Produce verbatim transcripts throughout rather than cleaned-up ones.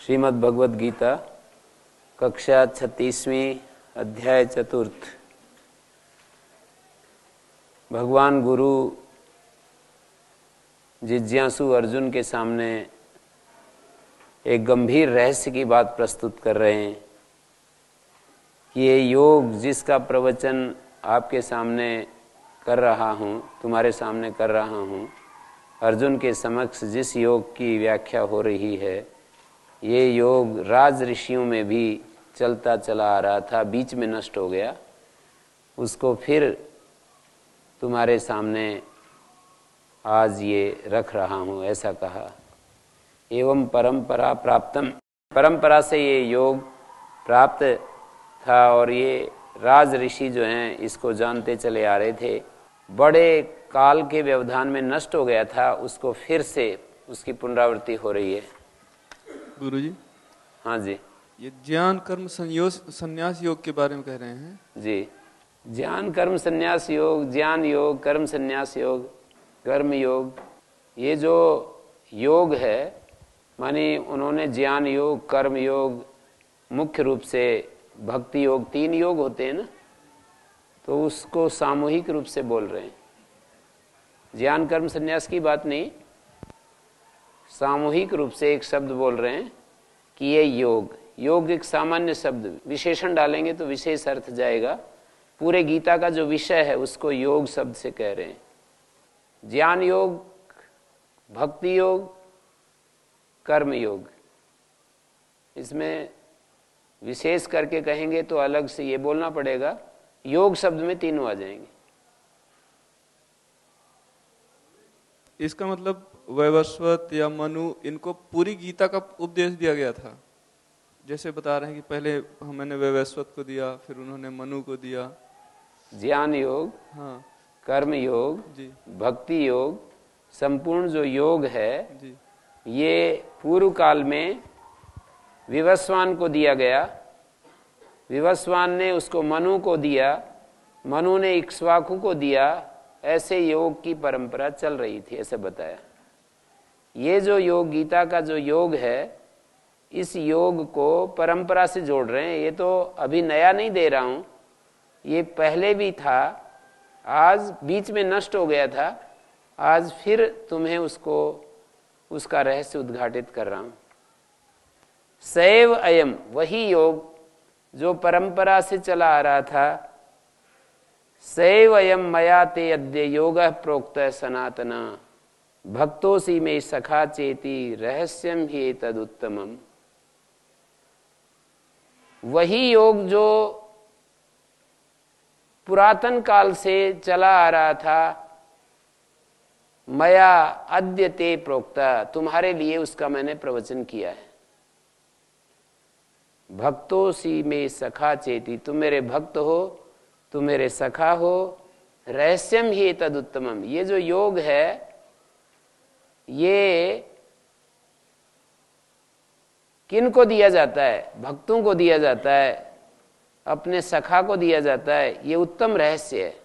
श्रीमद् भगवद गीता कक्षा छत्तीसवीं अध्याय चतुर्थ। भगवान गुरु जिज्ञासु अर्जुन के सामने एक गंभीर रहस्य की बात प्रस्तुत कर रहे हैं कि ये योग जिसका प्रवचन आपके सामने कर रहा हूँ, तुम्हारे सामने कर रहा हूँ, अर्जुन के समक्ष जिस योग की व्याख्या हो रही है, ये योग राज ऋषियों में भी चलता चला आ रहा था, बीच में नष्ट हो गया। उसको फिर तुम्हारे सामने आज ये रख रहा हूँ, ऐसा कहा। एवं परंपरा प्राप्तम, परंपरा से ये योग प्राप्त था और ये राज ऋषि जो हैं इसको जानते चले आ रहे थे। बड़े काल के व्यवधान में नष्ट हो गया था, उसको फिर से उसकी पुनरावृत्ति हो रही है। गुरुजी, हाँ जी। ये ज्ञान कर्म संयोग संन्यास योग के बारे में कह रहे हैं जी। ज्ञान कर्म संन्यास योग, ज्ञान योग, कर्म संन्यास योग, कर्म योग, ये जो योग है, मानी उन्होंने ज्ञान योग, कर्म योग, मुख्य रूप से भक्ति योग, तीन योग होते हैं ना, तो उसको सामूहिक रूप से बोल रहे हैं। ज्ञान कर्म संन्यास की बात नहीं, सामूहिक रूप से एक शब्द बोल रहे हैं कि ये योग, योग एक सामान्य शब्द, विशेषण डालेंगे तो विशेष अर्थ जाएगा। पूरे गीता का जो विषय है उसको योग शब्द से कह रहे हैं। ज्ञान योग, भक्ति योग, कर्म योग, इसमें विशेष करके कहेंगे तो अलग से ये बोलना पड़ेगा, योग शब्द में तीनों आ जाएंगे। इसका मतलब वैवस्वत या मनु, इनको पूरी गीता का उपदेश दिया गया था। जैसे बता रहे हैं कि पहले हमने वैवस्वत को दिया, फिर उन्होंने मनु को दिया। ज्ञान योग, हाँ, कर्म योग जी, भक्ति योग, संपूर्ण जो योग है जी, ये पूर्व काल में विवस्वान को दिया गया। विवस्वान ने उसको मनु को दिया, मनु ने इक्ष्वाकु को दिया। ऐसे योग की परंपरा चल रही थी, ऐसे बताया। ये जो योग, गीता का जो योग है, इस योग को परंपरा से जोड़ रहे हैं। ये तो अभी नया नहीं दे रहा हूं, ये पहले भी था, आज बीच में नष्ट हो गया था, आज फिर तुम्हें उसको उसका रहस्य उद्घाटित कर रहा हूं। सैव अयम, वही योग जो परंपरा से चला आ रहा था। सैव अयम मया ते अद्य योगः प्रोक्तः सनातना भक्तोसी में सखा चेति रहस्यम ही एतदुत्तमम्। वही योग जो पुरातन काल से चला आ रहा था, मया अद्य ते प्रोक्ता, तुम्हारे लिए उसका मैंने प्रवचन किया है। भक्तोसी में सखा चेति, तुम मेरे भक्त हो, तुम मेरे सखा हो। रहस्यम ही एतदुत्तमम्, ये जो योग है ये किन को दिया जाता है? भक्तों को दिया जाता है, अपने सखा को दिया जाता है। ये उत्तम रहस्य है।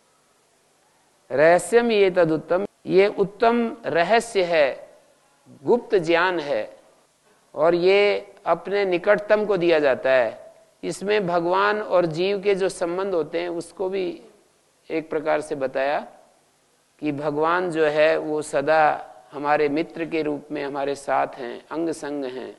रहस्यम ये तदुत्तम, ये उत्तम रहस्य है, गुप्त ज्ञान है, और ये अपने निकटतम को दिया जाता है। इसमें भगवान और जीव के जो संबंध होते हैं उसको भी एक प्रकार से बताया कि भगवान जो है वो सदा हमारे मित्र के रूप में हमारे साथ हैं, अंग संग हैं,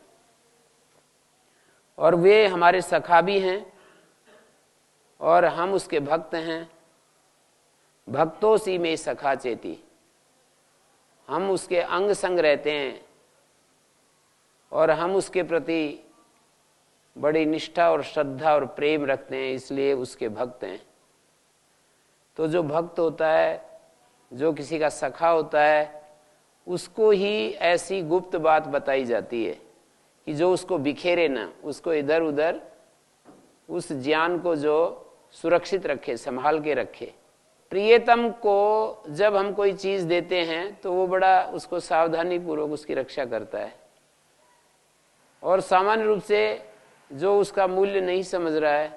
और वे हमारे सखा भी हैं और हम उसके भक्त हैं। भक्तों सी में सखा चेती, हम उसके अंग संग रहते हैं और हम उसके प्रति बड़ी निष्ठा और श्रद्धा और प्रेम रखते हैं, इसलिए उसके भक्त हैं। तो जो भक्त होता है, जो किसी का सखा होता है, उसको ही ऐसी गुप्त बात बताई जाती है कि जो उसको बिखेरे ना, उसको इधर उधर उस ज्ञान को जो सुरक्षित रखे, संभाल के रखे। प्रियतम को जब हम कोई चीज देते हैं तो वो बड़ा उसको सावधानी पूर्वक उसकी रक्षा करता है, और सामान्य रूप से जो उसका मूल्य नहीं समझ रहा है,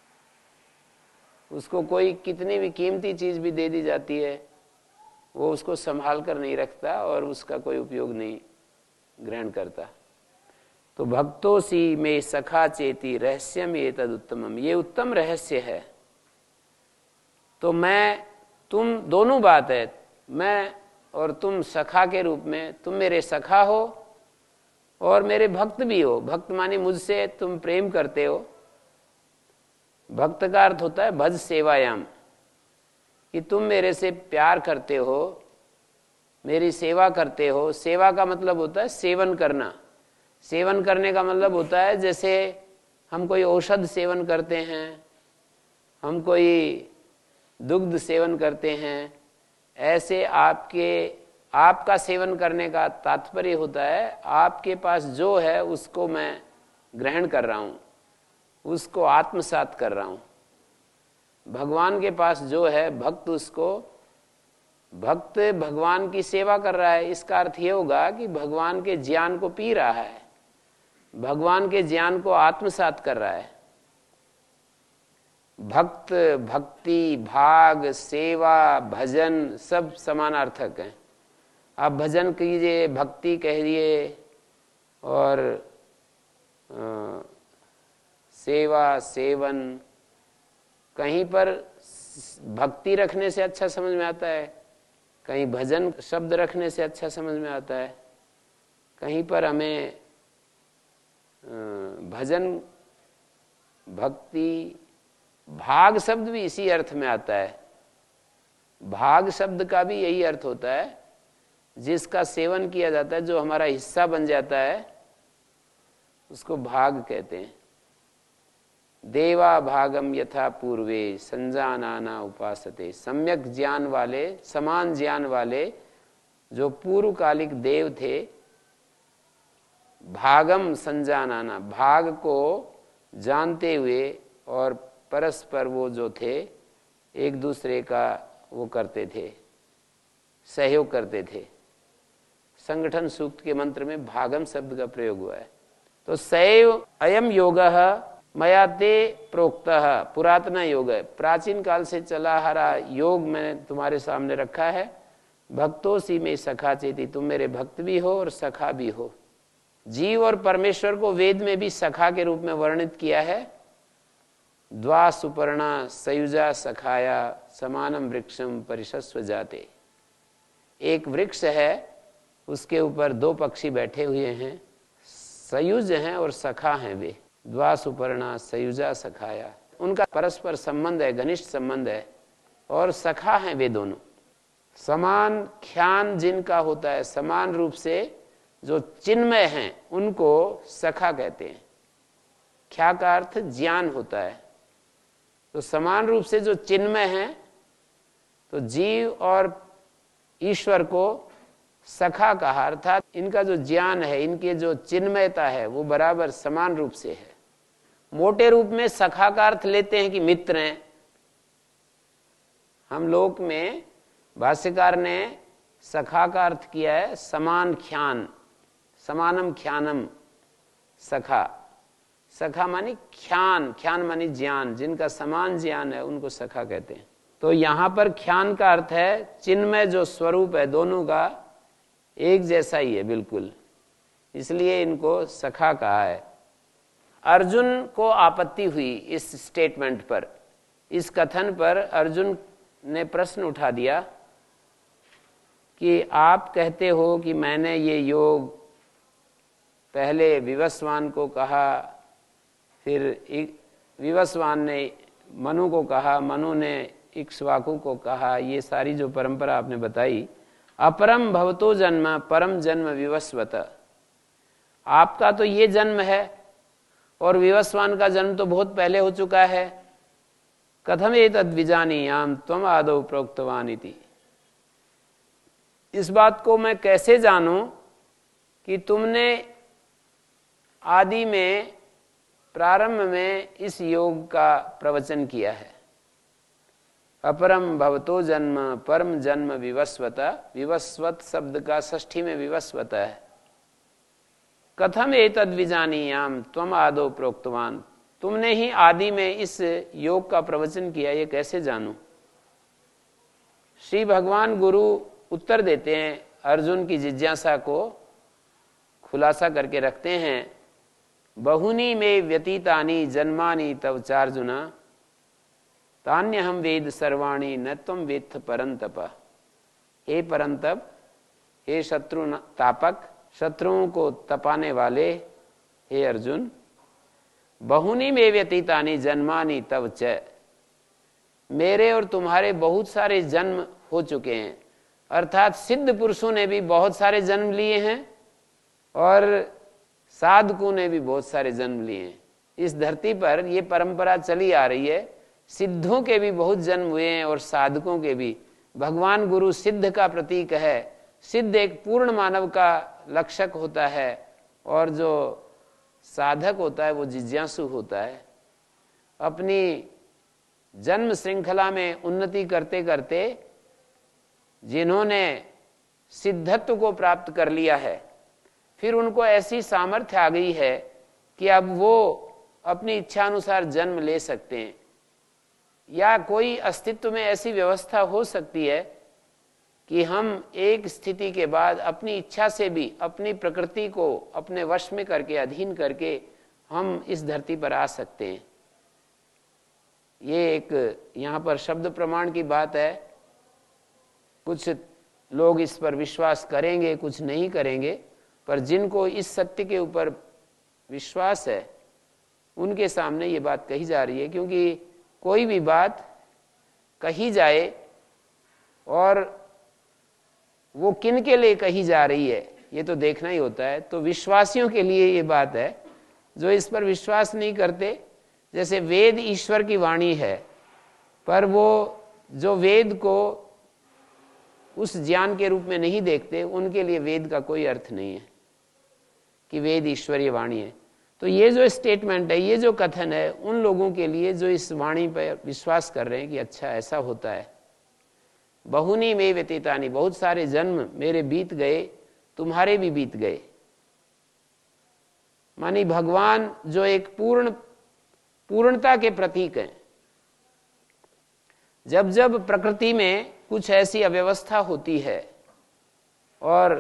उसको कोई कितनी भी कीमती चीज भी दे दी जाती है, वो उसको संभाल कर नहीं रखता और उसका कोई उपयोग नहीं ग्रहण करता। तो भक्तोसी में सखा चेती रहस्यम ये तद उत्तमम, ये उत्तम रहस्य है। तो मैं तुम दोनों बात है, मैं और तुम सखा के रूप में, तुम मेरे सखा हो और मेरे भक्त भी हो। भक्त माने मुझसे तुम प्रेम करते हो। भक्त का अर्थ होता है भज सेवायाम, कि तुम मेरे से प्यार करते हो, मेरी सेवा करते हो। सेवा का मतलब होता है सेवन करना। सेवन करने का मतलब होता है जैसे हम कोई औषध सेवन करते हैं, हम कोई दुग्ध सेवन करते हैं, ऐसे आपके आपका सेवन करने का तात्पर्य होता है आपके पास जो है उसको मैं ग्रहण कर रहा हूँ, उसको आत्मसात कर रहा हूँ। भगवान के पास जो है भक्त उसको, भक्त भगवान की सेवा कर रहा है। इसका अर्थ ये होगा कि भगवान के ज्ञान को पी रहा है, भगवान के ज्ञान को आत्मसात कर रहा है। भक्त, भक्ति, भाग, सेवा, भजन सब समानार्थक हैं। आप भजन कीजिए, भक्ति कहिए और आ, सेवा, सेवन, कहीं पर भक्ति रखने से अच्छा समझ में आता है, कहीं भजन शब्द रखने से अच्छा समझ में आता है, कहीं पर हमें भजन, भक्ति, भाग शब्द भी इसी अर्थ में आता है। भाग शब्द का भी यही अर्थ होता है, जिसका सेवन किया जाता है, जो हमारा हिस्सा बन जाता है, उसको भाग कहते हैं। देवा भागम यथा पूर्वे संजानाना उपासते, सम्यक ज्ञान वाले, समान ज्ञान वाले जो पूर्वकालिक देव थे, भागम संजानाना, भाग को जानते हुए और परस्पर वो जो थे एक दूसरे का वो करते थे, सहयोग करते थे। संगठन सूक्त के मंत्र में भागम शब्द का प्रयोग हुआ है। तो सैव अयम योगः मया ते प्रोक्तः, पुरातना योग है, प्राचीन काल से चला हरा योग मैंने तुम्हारे सामने रखा है। भक्तोसी में सखा चेती, तुम मेरे भक्त भी हो और सखा भी हो। जीव और परमेश्वर को वेद में भी सखा के रूप में वर्णित किया है। द्वा सुपर्णा सयुजा सखाया समानम वृक्षम परिशस्व जाते। एक वृक्ष है, उसके ऊपर दो पक्षी बैठे हुए हैं, सयुज हैं और सखा हैं वे। द्वा सुपर्णा सयुजा सखाया, उनका परस्पर संबंध है, घनिष्ठ संबंध है, और सखा हैं वे दोनों। समान ख्यान जिनका होता है, समान रूप से जो चिन्मय हैं, उनको सखा कहते हैं। ख्या का अर्थ ज्ञान होता है। तो समान रूप से जो चिन्मय हैं, तो जीव और ईश्वर को सखा कहा, अर्थात इनका जो ज्ञान है, इनकी जो चिन्मयता है, वो बराबर समान रूप से है। मोटे रूप में सखा का अर्थ लेते हैं कि मित्र हैं। हम लोक में भाष्यकार ने सखा का अर्थ किया है समान ख्यान, समानम ख्यानम सखा। सखा मानी ख्यान, ख्यान मानी ज्ञान, जिनका समान ज्ञान है उनको सखा कहते हैं। तो यहां पर ख्यान का अर्थ है चिन्मय जो स्वरूप है, दोनों का एक जैसा ही है बिल्कुल, इसलिए इनको सखा कहा है। अर्जुन को आपत्ति हुई इस स्टेटमेंट पर, इस कथन पर अर्जुन ने प्रश्न उठा दिया कि आप कहते हो कि मैंने ये योग पहले विवस्वान को कहा, फिर विवस्वान ने मनु को कहा, मनु ने इक्ष्वाकु को कहा, ये सारी जो परंपरा आपने बताई, अपरम भवतो जन्म परम जन्म विवस्वत, आपका तो ये जन्म है और विवस्वान का जन्म तो बहुत पहले हो चुका है। कथम एतद् विजानीयाम त्वम आदौ प्रोक्तवान इति, इस बात को मैं कैसे जानूं कि तुमने आदि में, प्रारंभ में इस योग का प्रवचन किया है। अपरम भवतो जन्म परम जन्म विवस्वत, विवस्वत शब्द का षष्ठी में विवस्वत है। कथम एतद् विजानीयाम त्वम आदौ प्रोक्तवान, तुमने ही आदि में इस योग का प्रवचन किया, ये कैसे जानूं। श्री भगवान गुरु उत्तर देते हैं, अर्जुन की जिज्ञासा को खुलासा करके रखते हैं बहुनी में व्यतीतानि जन्मानि तव चार्जुन तान्य हम वेद सर्वाणी न त्वं वेत्थ परंतप। हे परंतप, हे शत्रु तापक, शत्रुओं को तपाने वाले हे अर्जुन, बहुनी में व्यतीतानि जन्मानि तव च, मेरे और तुम्हारे बहुत सारे जन्म हो चुके हैं। अर्थात सिद्ध पुरुषों ने भी बहुत सारे जन्म लिए हैं और साधकों ने भी बहुत सारे जन्म लिए हैं। इस धरती पर यह परंपरा चली आ रही है, सिद्धों के भी बहुत जन्म हुए हैं और साधकों के भी। भगवान गुरु सिद्ध का प्रतीक है। सिद्ध एक पूर्ण मानव का लक्षक होता है और जो साधक होता है वो जिज्ञासु होता है। अपनी जन्म श्रृंखला में उन्नति करते करते जिन्होंने सिद्धत्व को प्राप्त कर लिया है, फिर उनको ऐसी सामर्थ्य आ गई है कि अब वो अपनी इच्छा अनुसार जन्म ले सकते हैं, या कोई अस्तित्व में ऐसी व्यवस्था हो सकती है कि हम एक स्थिति के बाद अपनी इच्छा से भी अपनी प्रकृति को अपने वश में करके, अधीन करके हम इस धरती पर आ सकते हैं। ये एक यहाँ पर शब्द प्रमाण की बात है। कुछ लोग इस पर विश्वास करेंगे, कुछ नहीं करेंगे, पर जिनको इस सत्य के ऊपर विश्वास है उनके सामने ये बात कही जा रही है। क्योंकि कोई भी बात कही जाए और वो किन के लिए कही जा रही है ये तो देखना ही होता है। तो विश्वासियों के लिए ये बात है। जो इस पर विश्वास नहीं करते, जैसे वेद ईश्वर की वाणी है, पर वो जो वेद को उस ज्ञान के रूप में नहीं देखते, उनके लिए वेद का कोई अर्थ नहीं है कि वेद ईश्वरीय वाणी है। तो ये जो स्टेटमेंट है, ये जो कथन है, उन लोगों के लिए जो इस वाणी पर विश्वास कर रहे हैं कि अच्छा ऐसा होता है। बहुनी में व्यतीतानि, बहुत सारे जन्म मेरे बीत गए, तुम्हारे भी बीत गए। मानी भगवान जो एक पूर्ण पूर्णता के प्रतीक हैं, जब जब प्रकृति में कुछ ऐसी अव्यवस्था होती है और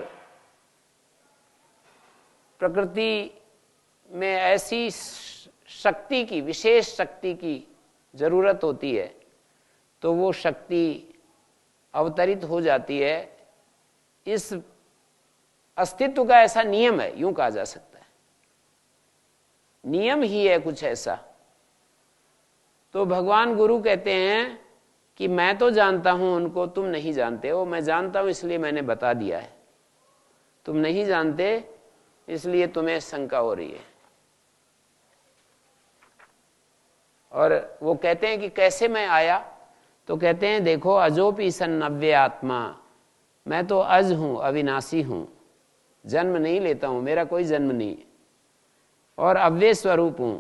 प्रकृति में ऐसी शक्ति की, विशेष शक्ति की जरूरत होती है, तो वो शक्ति अवतरित हो जाती है। इस अस्तित्व का ऐसा नियम है, यूं कहा जा सकता है, नियम ही है कुछ ऐसा। तो भगवान गुरु कहते हैं कि मैं तो जानता हूं उनको, तुम नहीं जानते हो। मैं जानता हूं इसलिए मैंने बता दिया है, तुम नहीं जानते इसलिए तुम्हें शंका हो रही है। और वो कहते हैं कि कैसे मैं आया, तो कहते हैं देखो, अजोपि सन्नव्य आत्मा, मैं तो अज हूं, अविनाशी हूं, जन्म नहीं लेता हूं, मेरा कोई जन्म नहीं, और अव्यय स्वरूप हूं।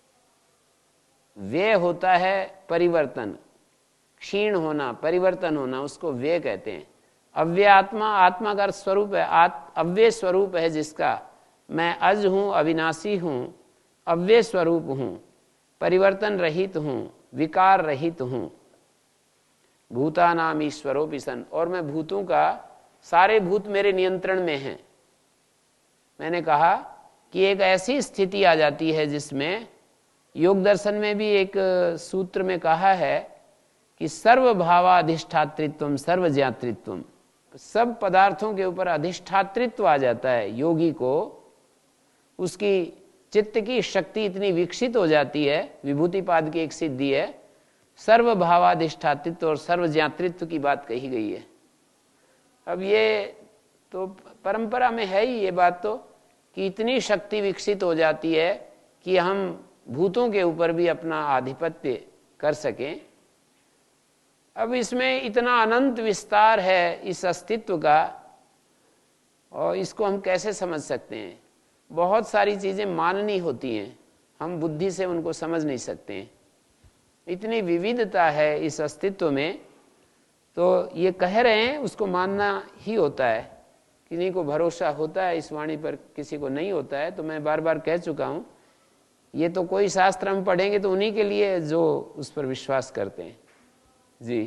व्यय होता है परिवर्तन, क्षीण होना, परिवर्तन होना, उसको व्यय कहते हैं। अव्यय आत्मा, आत्मा का स्वरूप है, अव्यय स्वरूप है जिसका। मैं अज हूं, अविनाशी हूं, अव्यय स्वरूप हूं, परिवर्तन रहित हूं, विकार रहित हूं। भूतानाम ईश्वरोपि सन्, और मैं भूतों का, सारे भूत मेरे नियंत्रण में हैं। मैंने कहा कि एक ऐसी स्थिति आ जाती है जिसमें योग दर्शन में भी एक सूत्र में कहा है कि सर्वभावाधिष्ठातृत्वम सर्वज्ञातृत्वम, सब पदार्थों के ऊपर अधिष्ठातृत्व आ जाता है। योगी को उसकी चित्त की शक्ति इतनी विकसित हो जाती है, विभूतिपाद की एक सिद्धि है, सर्वभावाधिष्ठातृत्व और सर्वज्ञातृत्व की बात कही गई है। अब ये तो परंपरा में है ही ये बात, तो कि इतनी शक्ति विकसित हो जाती है कि हम भूतों के ऊपर भी अपना आधिपत्य कर सकें। अब इसमें इतना अनंत विस्तार है इस अस्तित्व का, और इसको हम कैसे समझ सकते हैं। बहुत सारी चीजें माननी होती हैं, हम बुद्धि से उनको समझ नहीं सकते हैं। इतनी विविधता है इस अस्तित्व में, तो ये कह रहे हैं उसको मानना ही होता है। किसी को भरोसा होता है इस वाणी पर, किसी को नहीं होता है। तो मैं बार बार कह चुका हूं, ये तो कोई शास्त्र हम पढ़ेंगे तो उन्हीं के लिए जो उस पर विश्वास करते हैं। जी,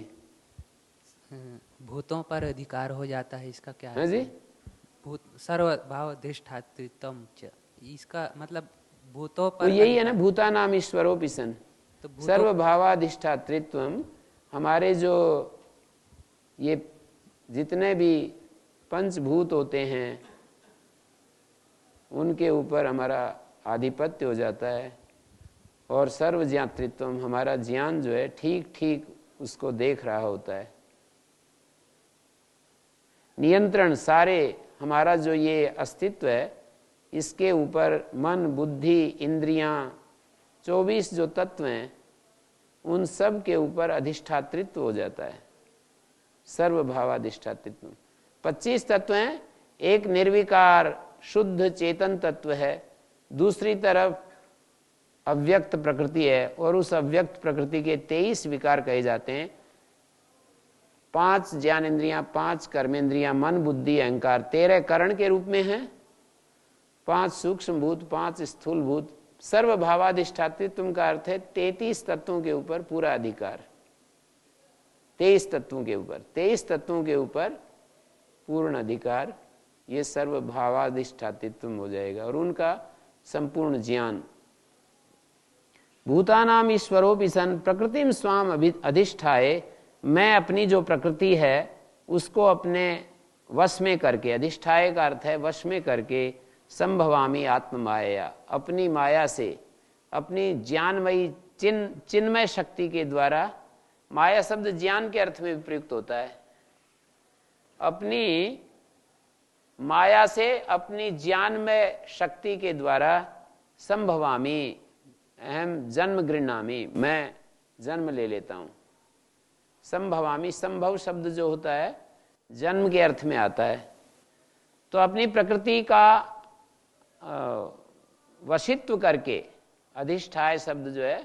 भूतों पर अधिकार हो जाता है, इसका क्या है जी? भूत सर्वभाव अधिष्ठातृत्वम च, इसका मतलब भूतों तो पर यही है ना, भूतानाम ईश्वरोऽपि सन्, तो भूतों सर्वभावाधिष्ठातृत्वम। हमारे जो ये जितने भी पंचभूत होते हैं उनके ऊपर हमारा आधिपत्य हो जाता है, और सर्वज्ञातृत्व, हमारा ज्ञान जो है ठीक ठीक उसको देख रहा होता है। नियंत्रण, सारे हमारा जो ये अस्तित्व है इसके ऊपर मन, बुद्धि, इंद्रियां, चौबीस जो तत्व हैं उन सब के ऊपर अधिष्ठातृत्व हो जाता है, सर्वभावाधिष्ठातृत्व। पच्चीस तत्व हैं, एक निर्विकार शुद्ध चेतन तत्व है, दूसरी तरफ अव्यक्त प्रकृति है, और उस अव्यक्त प्रकृति के तेईस विकार कहे जाते हैं। पांच ज्ञान इंद्रियां, पांच कर्मेंद्रियां, मन, बुद्धि, अहंकार, तेरह करण के रूप में हैं, पांच सूक्ष्म भूत, पांच स्थूल भूत। सर्वभावाधिष्ठातृत्व का अर्थ है तैतीस तत्वों के ऊपर पूरा अधिकार, तेईस तत्वों के ऊपर, तेईस तत्वों के ऊपर पूर्ण अधिकार, ये सर्वभावाधिष्ठातृत्व हो जाएगा, और उनका संपूर्ण ज्ञान। भूतानाम ईश्वरोऽपि सन् प्रकृतिम स्वाम अधिष्ठाय, मैं अपनी जो प्रकृति है उसको अपने वश में करके, अधिष्ठाय का अर्थ है वश में करके, संभवामी आत्म माया, अपनी माया से, अपनी ज्ञानमयी चिन चिन्मय शक्ति के द्वारा, माया शब्द ज्ञान के अर्थ में भी प्रयुक्त होता है, अपनी माया से, अपनी ज्ञानमय शक्ति के द्वारा, संभवामी, अहम जन्म गृह्णामि, मैं जन्म ले लेता हूं। संभवामी, संभव शब्द जो होता है जन्म के अर्थ में आता है। तो अपनी प्रकृति का वशित्व करके, अधिष्ठाय शब्द जो है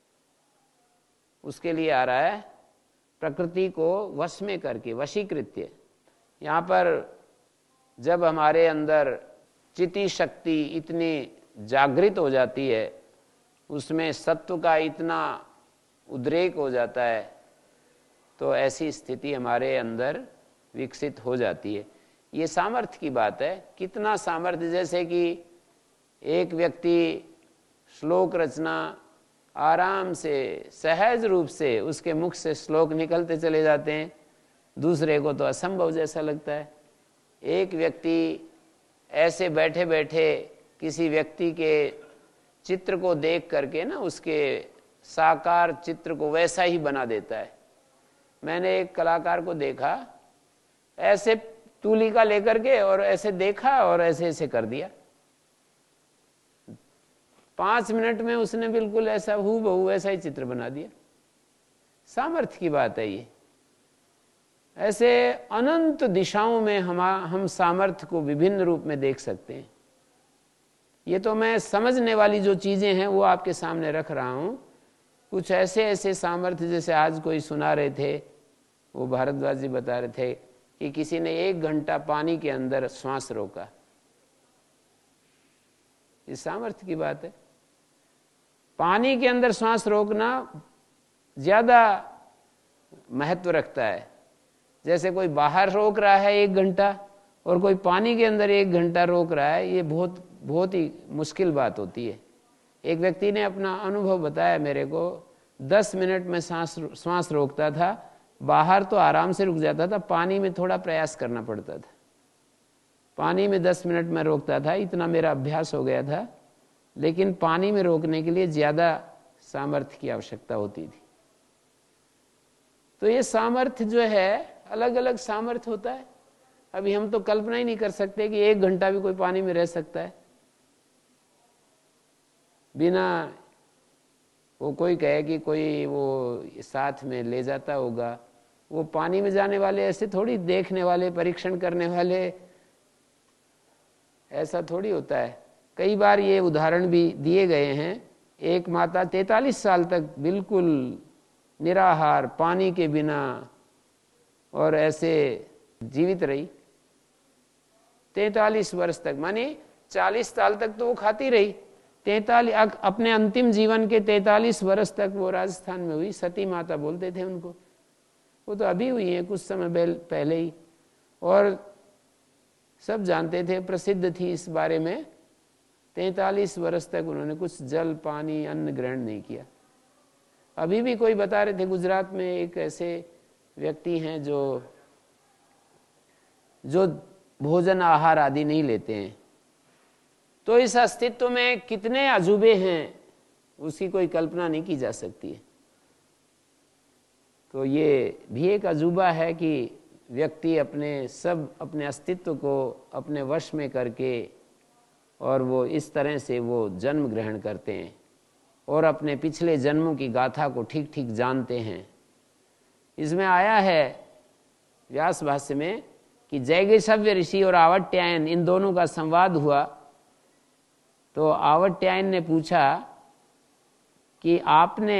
उसके लिए आ रहा है प्रकृति को वश में करके, वशीकृत्य। यहाँ पर जब हमारे अंदर चिति शक्ति इतनी जागृत हो जाती है, उसमें सत्व का इतना उद्रेक हो जाता है, तो ऐसी स्थिति हमारे अंदर विकसित हो जाती है। ये सामर्थ्य की बात है। कितना सामर्थ्य, जैसे कि एक व्यक्ति श्लोक रचना आराम से, सहज रूप से उसके मुख से श्लोक निकलते चले जाते हैं, दूसरे को तो असंभव जैसा लगता है। एक व्यक्ति ऐसे बैठे बैठे किसी व्यक्ति के चित्र को देख करके ना, उसके साकार चित्र को वैसा ही बना देता है। मैंने एक कलाकार को देखा, ऐसे तूलिका लेकर के और ऐसे देखा और ऐसे ऐसे कर दिया, पांच मिनट में उसने बिल्कुल ऐसा हूबहू ऐसा ही चित्र बना दिया। सामर्थ्य की बात है ये। ऐसे अनंत दिशाओं में हम हम सामर्थ्य को विभिन्न रूप में देख सकते हैं। ये तो मैं समझने वाली जो चीजें हैं वो आपके सामने रख रहा हूं। कुछ ऐसे ऐसे सामर्थ्य, जैसे आज कोई सुना रहे थे, वो भारद्वाज जी बता रहे थे कि किसी ने एक घंटा पानी के अंदर श्वास रोका। इस सामर्थ्य की बात है। पानी के अंदर श्वास रोकना ज्यादा महत्व रखता है। जैसे कोई बाहर रोक रहा है एक घंटा और कोई पानी के अंदर एक घंटा रोक रहा है, ये बहुत बहुत ही मुश्किल बात होती है। एक व्यक्ति ने अपना अनुभव बताया मेरे को, दस मिनट में सांस श्वास रोकता था, बाहर तो आराम से रुक जाता था, पानी में थोड़ा प्रयास करना पड़ता था। पानी में दस मिनट में रोकता था, इतना मेरा अभ्यास हो गया था, लेकिन पानी में रोकने के लिए ज्यादा सामर्थ्य की आवश्यकता होती थी। तो ये सामर्थ्य जो है, अलग अलग सामर्थ्य होता है। अभी हम तो कल्पना ही नहीं कर सकते कि एक घंटा भी कोई पानी में रह सकता है बिना, वो कोई कहे कि कोई वो साथ में ले जाता होगा। वो पानी में जाने वाले ऐसे थोड़ी, देखने वाले, परीक्षण करने वाले, ऐसा थोड़ी होता है। कई बार ये उदाहरण भी दिए गए हैं। एक माता तैतालीस साल तक बिल्कुल निराहार, पानी के बिना, और ऐसे जीवित रही तैतालीस वर्ष तक, माने चालीस साल तक तो वो खाती रही, तैतालीस अपने अंतिम जीवन के तैतालीस वर्ष तक वो राजस्थान में हुई। सती माता बोलते थे उनको। वो तो अभी हुई है कुछ समय पहले ही, और सब जानते थे, प्रसिद्ध थी इस बारे में। तैंतालीस वर्ष तक उन्होंने कुछ जल पानी अन्न ग्रहण नहीं किया। अभी भी कोई बता रहे थे गुजरात में एक ऐसे व्यक्ति हैं जो जो भोजन आहार आदि नहीं लेते हैं। तो इस अस्तित्व में कितने अजूबे हैं उसकी कोई कल्पना नहीं की जा सकती है। तो ये भी एक अजूबा है कि व्यक्ति अपने सब अपने अस्तित्व को अपने वश में करके और वो इस तरह से वो जन्म ग्रहण करते हैं और अपने पिछले जन्मों की गाथा को ठीक ठीक जानते हैं। इसमें आया है व्यास भाष्य में कि जैगेशव्य ऋषि और आवट्यायन इन दोनों का संवाद हुआ। तो आवट्यायन ने पूछा कि आपने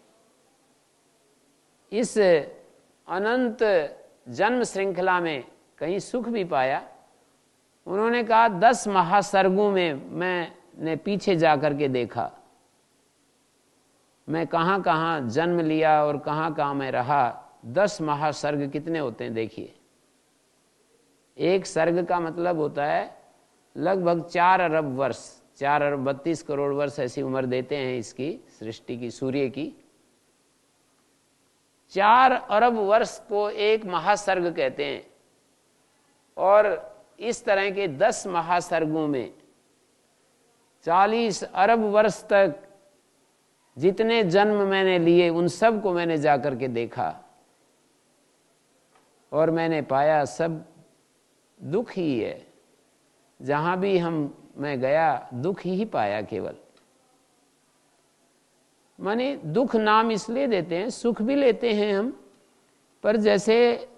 इस अनंत जन्म श्रृंखला में कहीं सुख भी पाया? उन्होंने कहा दस महासर्गों में मैंने पीछे जा कर के देखा, मैं कहाँ कहाँ जन्म लिया और कहाँ कहाँ मैं रहा। दस महासर्ग कितने होते हैं देखिए। एक सर्ग का मतलब होता है लगभग चार अरब वर्ष, चार अरब बत्तीस करोड़ वर्ष ऐसी उम्र देते हैं इसकी सृष्टि की, सूर्य की। चार अरब वर्ष को एक महासर्ग कहते हैं और इस तरह के दस महासर्गों में चालीस अरब वर्ष तक जितने जन्म मैंने लिए उन सब को मैंने जाकर के देखा और मैंने पाया सब दुख ही है। जहां भी हम मैं गया दुख ही पाया केवल। माने दुख नाम इसलिए देते हैं, सुख भी लेते हैं हम, पर जैसे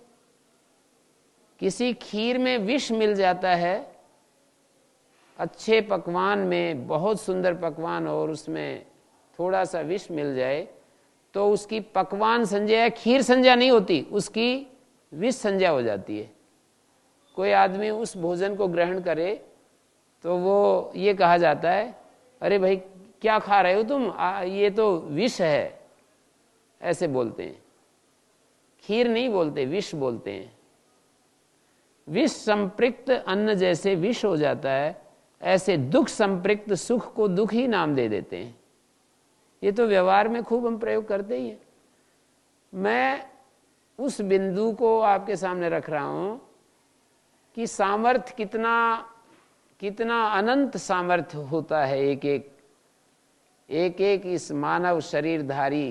किसी खीर में विष मिल जाता है, अच्छे पकवान में बहुत सुंदर पकवान और उसमें थोड़ा सा विष मिल जाए तो उसकी पकवान संज्ञा खीर संज्ञा नहीं होती, उसकी विष संज्ञा हो जाती है। कोई आदमी उस भोजन को ग्रहण करे तो वो ये कहा जाता है अरे भाई क्या खा रहे हो तुम, आ, ये तो विष है, ऐसे बोलते हैं। खीर नहीं बोलते, विष बोलते हैं। विष संपृक्त अन्न जैसे विष हो जाता है, ऐसे दुख संपृक्त सुख को दुख ही नाम दे देते हैं। ये तो व्यवहार में खूब हम प्रयोग करते ही हैं। मैं उस बिंदु को आपके सामने रख रहा हूं कि सामर्थ्य कितना कितना अनंत सामर्थ्य होता है एक एक एक एक इस मानव शरीरधारी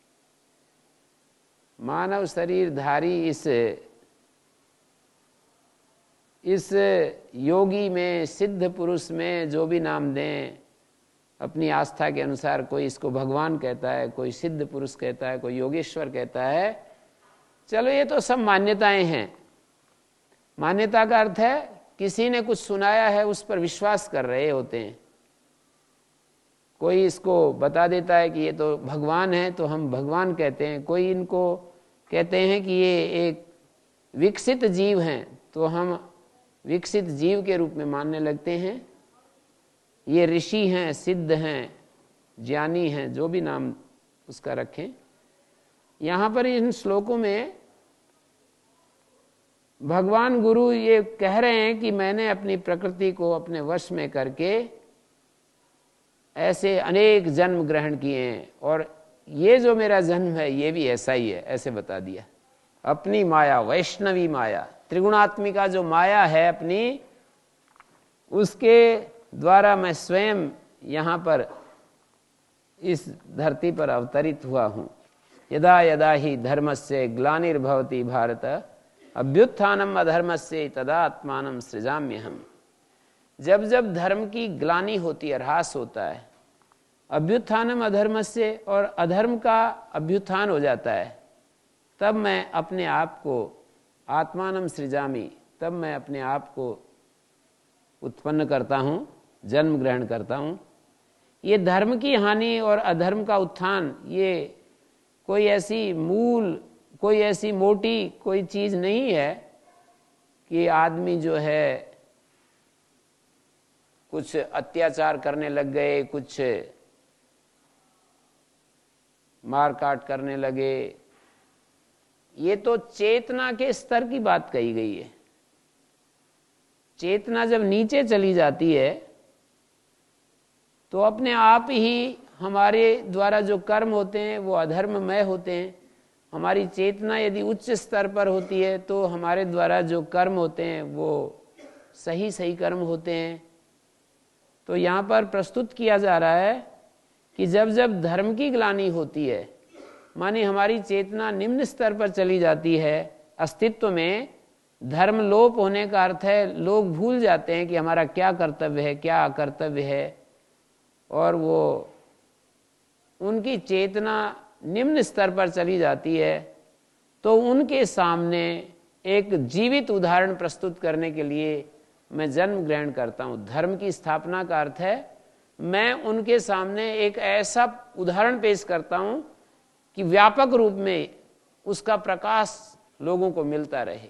मानव शरीरधारी इस इस योगी में, सिद्ध पुरुष में, जो भी नाम दें अपनी आस्था के अनुसार। कोई इसको भगवान कहता है, कोई सिद्ध पुरुष कहता है, कोई योगेश्वर कहता है। चलो ये तो सब मान्यताएं हैं। मान्यता का अर्थ है किसी ने कुछ सुनाया है उस पर विश्वास कर रहे होते हैं। कोई इसको बता देता है कि ये तो भगवान है तो हम भगवान कहते हैं। कोई इनको कहते हैं कि ये एक विकसित जीव हैं तो हम विकसित जीव के रूप में मानने लगते हैं। ये ऋषि हैं, सिद्ध हैं, ज्ञानी हैं, जो भी नाम उसका रखें। यहाँ पर इन श्लोकों में भगवान गुरु ये कह रहे हैं कि मैंने अपनी प्रकृति को अपने वश में करके ऐसे अनेक जन्म ग्रहण किए हैं और ये जो मेरा जन्म है ये भी ऐसा ही है, ऐसे बता दिया। अपनी माया, वैष्णवी माया, त्रिगुणात्मिका जो माया है अपनी, उसके द्वारा मैं स्वयं यहाँ पर इस धरती पर अवतरित हुआ हूँ। यदा यदा ही धर्मस्य ग्लानिर्भवति भारत अभ्युत्थानम अधर्मस्य तदा आत्मानं सृजाम्यहम्। जब जब धर्म की ग्लानि होती है, ह्रास होता है, अभ्युत्थानम अधर्मस्य और अधर्म का अभ्युत्थान हो जाता है, तब मैं अपने आप को आत्मानं सृजामि, तब मैं अपने आप को उत्पन्न करता हूँ, जन्म ग्रहण करता हूँ। ये धर्म की हानि और अधर्म का उत्थान ये कोई ऐसी मूल, कोई ऐसी मोटी कोई चीज नहीं है कि आदमी जो है कुछ अत्याचार करने लग गए, कुछ मार काट करने लगे। ये तो चेतना के स्तर की बात कही गई है। चेतना जब नीचे चली जाती है तो अपने आप ही हमारे द्वारा जो कर्म होते हैं वो अधर्ममय होते हैं। हमारी चेतना यदि उच्च स्तर पर होती है तो हमारे द्वारा जो कर्म होते हैं वो सही सही कर्म होते हैं। तो यहाँ पर प्रस्तुत किया जा रहा है कि जब जब धर्म की ग्लानि होती है, मानी हमारी चेतना निम्न स्तर पर चली जाती है, अस्तित्व में धर्म लोप होने का अर्थ है लोग भूल जाते हैं कि हमारा क्या कर्तव्य है, क्या अकर्तव्य है, और वो उनकी चेतना निम्न स्तर पर चली जाती है, तो उनके सामने एक जीवित उदाहरण प्रस्तुत करने के लिए मैं जन्म ग्रहण करता हूँ। धर्म की स्थापना का अर्थ है मैं उनके सामने एक ऐसा उदाहरण पेश करता हूँ कि व्यापक रूप में उसका प्रकाश लोगों को मिलता रहे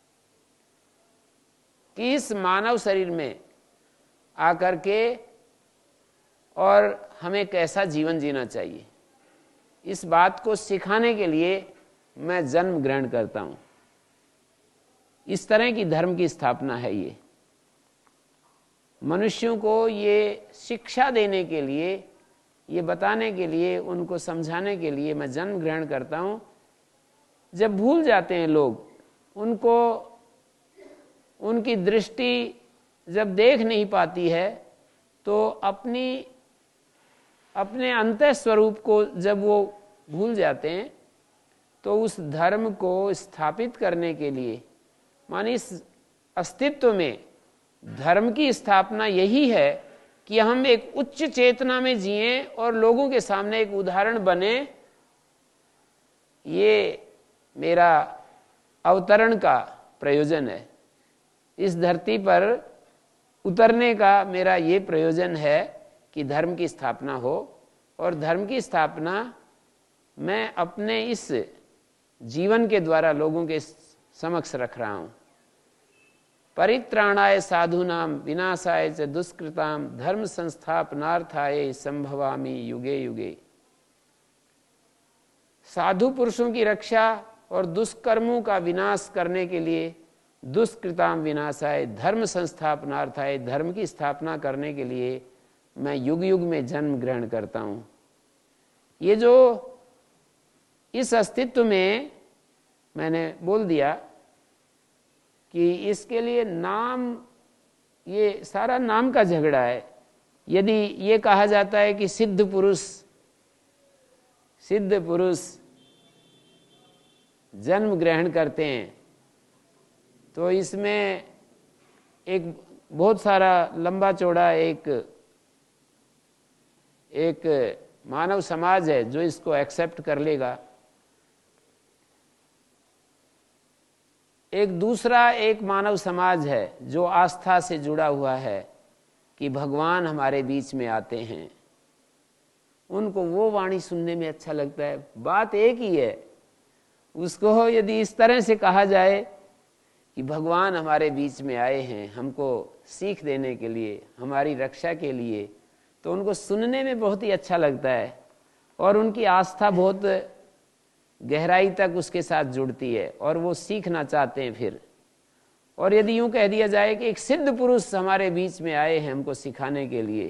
कि इस मानव शरीर में आकर के और हमें कैसा जीवन जीना चाहिए, इस बात को सिखाने के लिए मैं जन्म ग्रहण करता हूं। इस तरह की धर्म की स्थापना है ये। मनुष्यों को ये शिक्षा देने के लिए, ये बताने के लिए, उनको समझाने के लिए मैं जन्म ग्रहण करता हूं। जब भूल जाते हैं लोग, उनको उनकी दृष्टि जब देख नहीं पाती है, तो अपनी अपने अंतः स्वरूप को जब वो भूल जाते हैं, तो उस धर्म को स्थापित करने के लिए, माने इस अस्तित्व में धर्म की स्थापना यही है कि हम एक उच्च चेतना में जिएं और लोगों के सामने एक उदाहरण बने। ये मेरा अवतरण का प्रयोजन है। इस धरती पर उतरने का मेरा ये प्रयोजन है कि धर्म की स्थापना हो, और धर्म की स्थापना मैं अपने इस जीवन के द्वारा लोगों के समक्ष रख रहा हूं। परित्राणाय साधूनाम विनाशाय च दुष्कृताम धर्म संस्थापनार्थाय संभवामि युगे युगे। साधु पुरुषों की रक्षा और दुष्कर्मों का विनाश करने के लिए, दुष्कृताम विनाशाय धर्म संस्थापनार्थाय धर्म की स्थापना करने के लिए मैं युग युग में जन्म ग्रहण करता हूं। ये जो इस अस्तित्व में मैंने बोल दिया कि इसके लिए नाम, ये सारा नाम का झगड़ा है। यदि ये कहा जाता है कि सिद्ध पुरुष सिद्ध पुरुष जन्म ग्रहण करते हैं, तो इसमें एक बहुत सारा लंबा चौड़ा एक एक मानव समाज है जो इसको एक्सेप्ट कर लेगा। एक दूसरा एक मानव समाज है जो आस्था से जुड़ा हुआ है कि भगवान हमारे बीच में आते हैं। उनको वो वाणी सुनने में अच्छा लगता है। बात एक ही है, उसको यदि इस तरह से कहा जाए कि भगवान हमारे बीच में आए हैं हमको सीख देने के लिए, हमारी रक्षा के लिए, तो उनको सुनने में बहुत ही अच्छा लगता है और उनकी आस्था बहुत गहराई तक उसके साथ जुड़ती है और वो सीखना चाहते हैं फिर। और यदि यूं कह दिया जाए कि एक सिद्ध पुरुष हमारे बीच में आए हैं हमको सिखाने के लिए,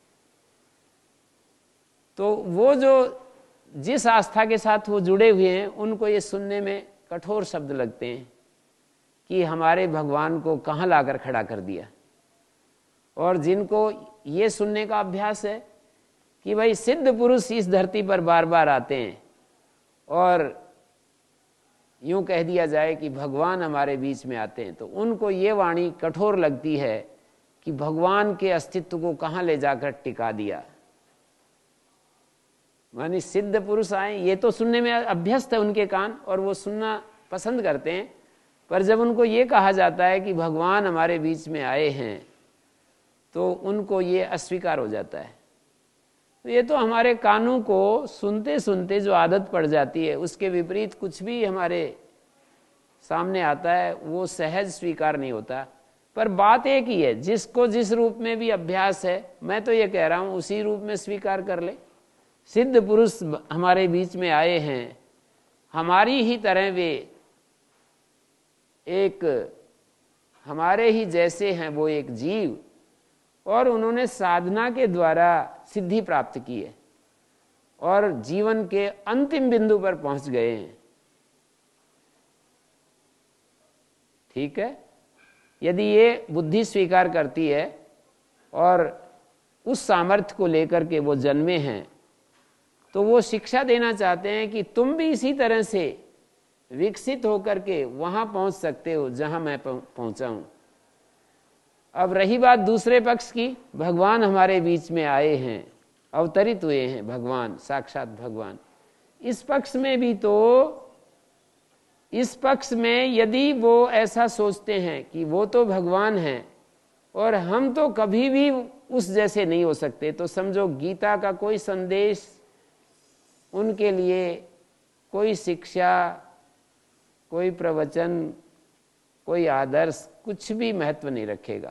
तो वो जो जिस आस्था के साथ वो जुड़े हुए हैं उनको ये सुनने में कठोर शब्द लगते हैं कि हमारे भगवान को कहाँ लाकर खड़ा कर दिया। और जिनको ये सुनने का अभ्यास है कि भाई सिद्ध पुरुष इस धरती पर बार बार आते हैं और यूं कह दिया जाए कि भगवान हमारे बीच में आते हैं, तो उनको ये वाणी कठोर लगती है कि भगवान के अस्तित्व को कहाँ ले जाकर टिका दिया। मानी सिद्ध पुरुष आए, ये तो सुनने में अभ्यस्त है उनके कान और वो सुनना पसंद करते हैं, पर जब उनको ये कहा जाता है कि भगवान हमारे बीच में आए हैं तो उनको ये अस्वीकार हो जाता है। तो ये तो हमारे कानों को सुनते सुनते जो आदत पड़ जाती है, उसके विपरीत कुछ भी हमारे सामने आता है वो सहज स्वीकार नहीं होता। पर बात एक ही है, जिसको जिस रूप में भी अभ्यास है, मैं तो ये कह रहा हूं उसी रूप में स्वीकार कर ले। सिद्ध पुरुष हमारे बीच में आए हैं, हमारी ही तरह वे एक हमारे ही जैसे हैं, वो एक जीव, और उन्होंने साधना के द्वारा सिद्धि प्राप्त की है और जीवन के अंतिम बिंदु पर पहुंच गए हैं। ठीक है, यदि ये बुद्धि स्वीकार करती है और उस सामर्थ्य को लेकर के वो जन्मे हैं, तो वो शिक्षा देना चाहते हैं कि तुम भी इसी तरह से विकसित होकर के वहां पहुंच सकते हो जहां मैं पहुंचा हूं। अब रही बात दूसरे पक्ष की, भगवान हमारे बीच में आए हैं, अवतरित हुए हैं भगवान, साक्षात भगवान। इस पक्ष में भी तो, इस पक्ष में यदि वो ऐसा सोचते हैं कि वो तो भगवान हैं और हम तो कभी भी उस जैसे नहीं हो सकते, तो समझो गीता का कोई संदेश उनके लिए, कोई शिक्षा, कोई प्रवचन, कोई आदर्श कुछ भी महत्व नहीं रखेगा।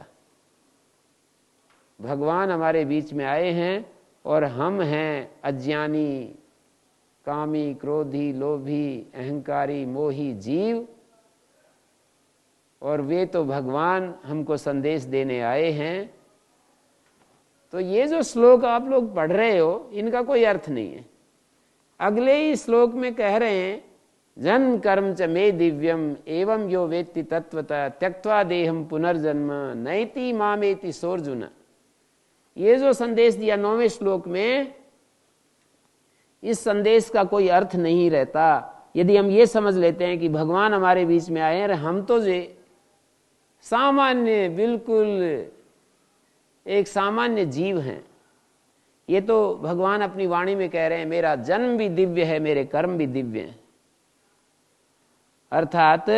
भगवान हमारे बीच में आए हैं और हम हैं अज्ञानी, कामी, क्रोधी, लोभी, अहंकारी, मोही जीव, और वे तो भगवान हमको संदेश देने आए हैं। तो ये जो श्लोक आप लोग पढ़ रहे हो, इनका कोई अर्थ नहीं है। अगले ही श्लोक में कह रहे हैं, जन्म कर्म च मे दिव्यम एवं यो वेत्ति तत्वतः त्यक्त्वा देहम पुनर्जन्म नैति मामेति सोर्जुन। ये जो संदेश दिया नौवें श्लोक में, इस संदेश का कोई अर्थ नहीं रहता यदि हम ये समझ लेते हैं कि भगवान हमारे बीच में आए हैं, हम तो जे सामान्य, बिल्कुल एक सामान्य जीव हैं। ये तो भगवान अपनी वाणी में कह रहे हैं, मेरा जन्म भी दिव्य है, मेरे कर्म भी दिव्य हैं। अर्थात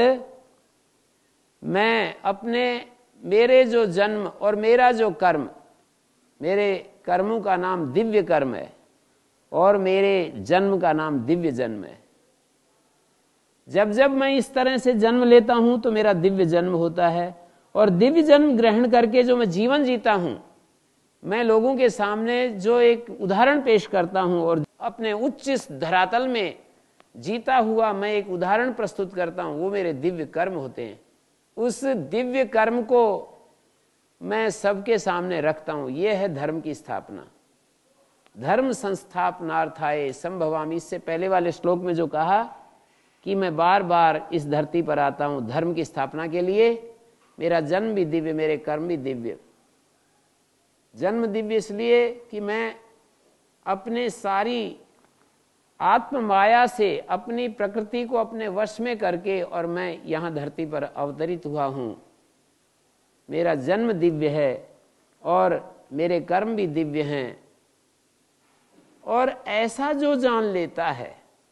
मैं अपने, मेरे जो जन्म और मेरा जो कर्म, मेरे कर्मों का नाम दिव्य कर्म है और मेरे जन्म का नाम दिव्य जन्म है। जब जब मैं इस तरह से जन्म लेता हूं तो मेरा दिव्य जन्म होता है, और दिव्य जन्म ग्रहण करके जो मैं जीवन जीता हूं, मैं लोगों के सामने जो एक उदाहरण पेश करता हूं और अपने उच्च धरातल में जीता हुआ मैं एक उदाहरण प्रस्तुत करता हूं, वो मेरे दिव्य कर्म होते हैं। उस दिव्य कर्म को मैं सबके सामने रखता हूं। यह है धर्म की स्थापना। धर्म संस्थापनार्थाय संभवामि, इससे पहले वाले श्लोक में जो कहा कि मैं बार बार इस धरती पर आता हूं धर्म की स्थापना के लिए। मेरा जन्म भी दिव्य, मेरे कर्म भी दिव्य। जन्म दिव्य इसलिए कि मैं अपने सारी आत्म माया से अपनी प्रकृति को अपने वश में करके और मैं यहां धरती पर अवतरित हुआ हूं। मेरा जन्म दिव्य है और मेरे कर्म भी दिव्य हैं। और ऐसा जो जान लेता है,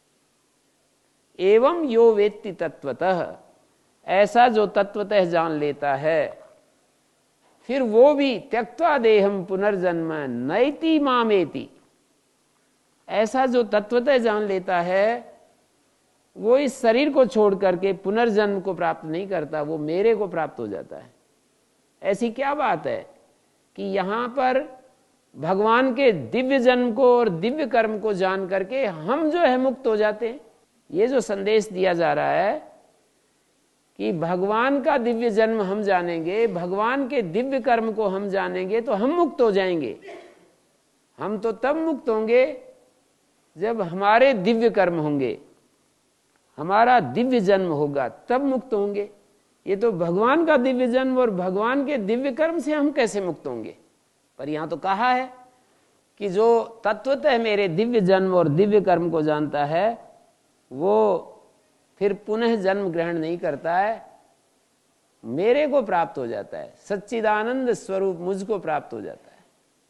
एवं यो वेत्ति तत्वतः, ऐसा जो तत्वतः जान लेता है, फिर वो भी त्यक्त्वा देहम पुनर्जन्म नैति मामेति, ऐसा जो तत्वतः जान लेता है, वो इस शरीर को छोड़ करके पुनर्जन्म को प्राप्त नहीं करता, वो मेरे को प्राप्त हो जाता है। ऐसी क्या बात है कि यहां पर भगवान के दिव्य जन्म को और दिव्य कर्म को जान करके हम जो है मुक्त हो जाते हैं। ये जो संदेश दिया जा रहा है कि भगवान का दिव्य जन्म हम जानेंगे, भगवान के दिव्य कर्म को हम जानेंगे तो हम मुक्त हो जाएंगे। हम तो तब मुक्त होंगे जब हमारे दिव्य कर्म होंगे, हमारा दिव्य जन्म होगा, तब मुक्त होंगे। ये तो भगवान का दिव्य जन्म और भगवान के दिव्य कर्म से हम कैसे मुक्त होंगे? पर यहां तो कहा है कि जो तत्वतः मेरे दिव्य जन्म और दिव्य कर्म को जानता है, वो फिर पुनः जन्म ग्रहण नहीं करता है, मेरे को प्राप्त हो जाता है, सच्चिदानंद स्वरूप मुझको प्राप्त हो जाता है।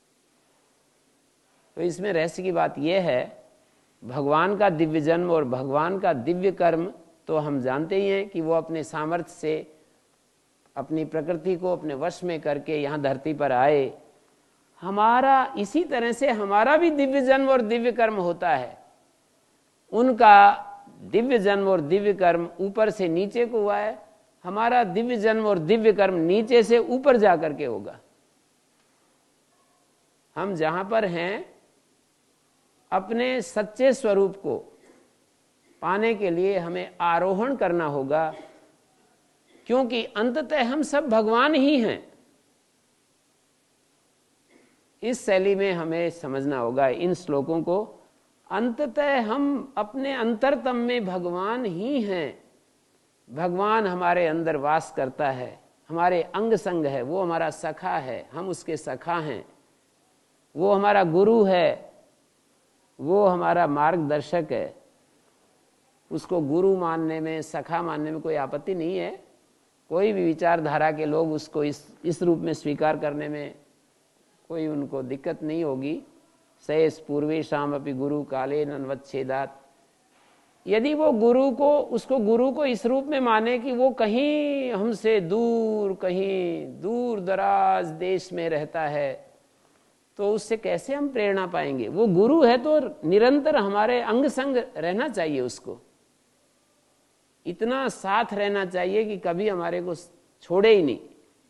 तो इसमें रहस्य की बात यह है, भगवान का दिव्य जन्म और भगवान का दिव्य कर्म तो हम जानते ही हैं कि वो अपने सामर्थ्य से अपनी प्रकृति को अपने वश में करके यहाँ धरती पर आए। हमारा इसी तरह से हमारा भी दिव्य जन्म और दिव्य कर्म होता है। उनका दिव्य जन्म और दिव्य कर्म ऊपर से नीचे को हुआ है, हमारा दिव्य जन्म और दिव्य कर्म नीचे से ऊपर जाकर के होगा। हम जहां पर हैं अपने सच्चे स्वरूप को पाने के लिए हमें आरोहण करना होगा, क्योंकि अंततः हम सब भगवान ही हैं। इस शैली में हमें समझना होगा इन श्लोकों को। अंततः हम अपने अंतरतम में भगवान ही हैं। भगवान हमारे अंदर वास करता है, हमारे अंग संग है, वो हमारा सखा है, हम उसके सखा हैं। वो हमारा गुरु है, वो हमारा मार्गदर्शक है। उसको गुरु मानने में, सखा मानने में कोई आपत्ति नहीं है। कोई भी विचारधारा के लोग उसको इस इस रूप में स्वीकार करने में कोई उनको दिक्कत नहीं होगी। शेष पूर्वी शाम अपि गुरु काले नन्वच्छेदात। यदि वो गुरु को, उसको गुरु को इस रूप में माने कि वो कहीं हमसे दूर, कहीं दूर दराज देश में रहता है, तो उससे कैसे हम प्रेरणा पाएंगे? वो गुरु है तो निरंतर हमारे अंग संग रहना चाहिए, उसको इतना साथ रहना चाहिए कि कभी हमारे को छोड़े ही नहीं।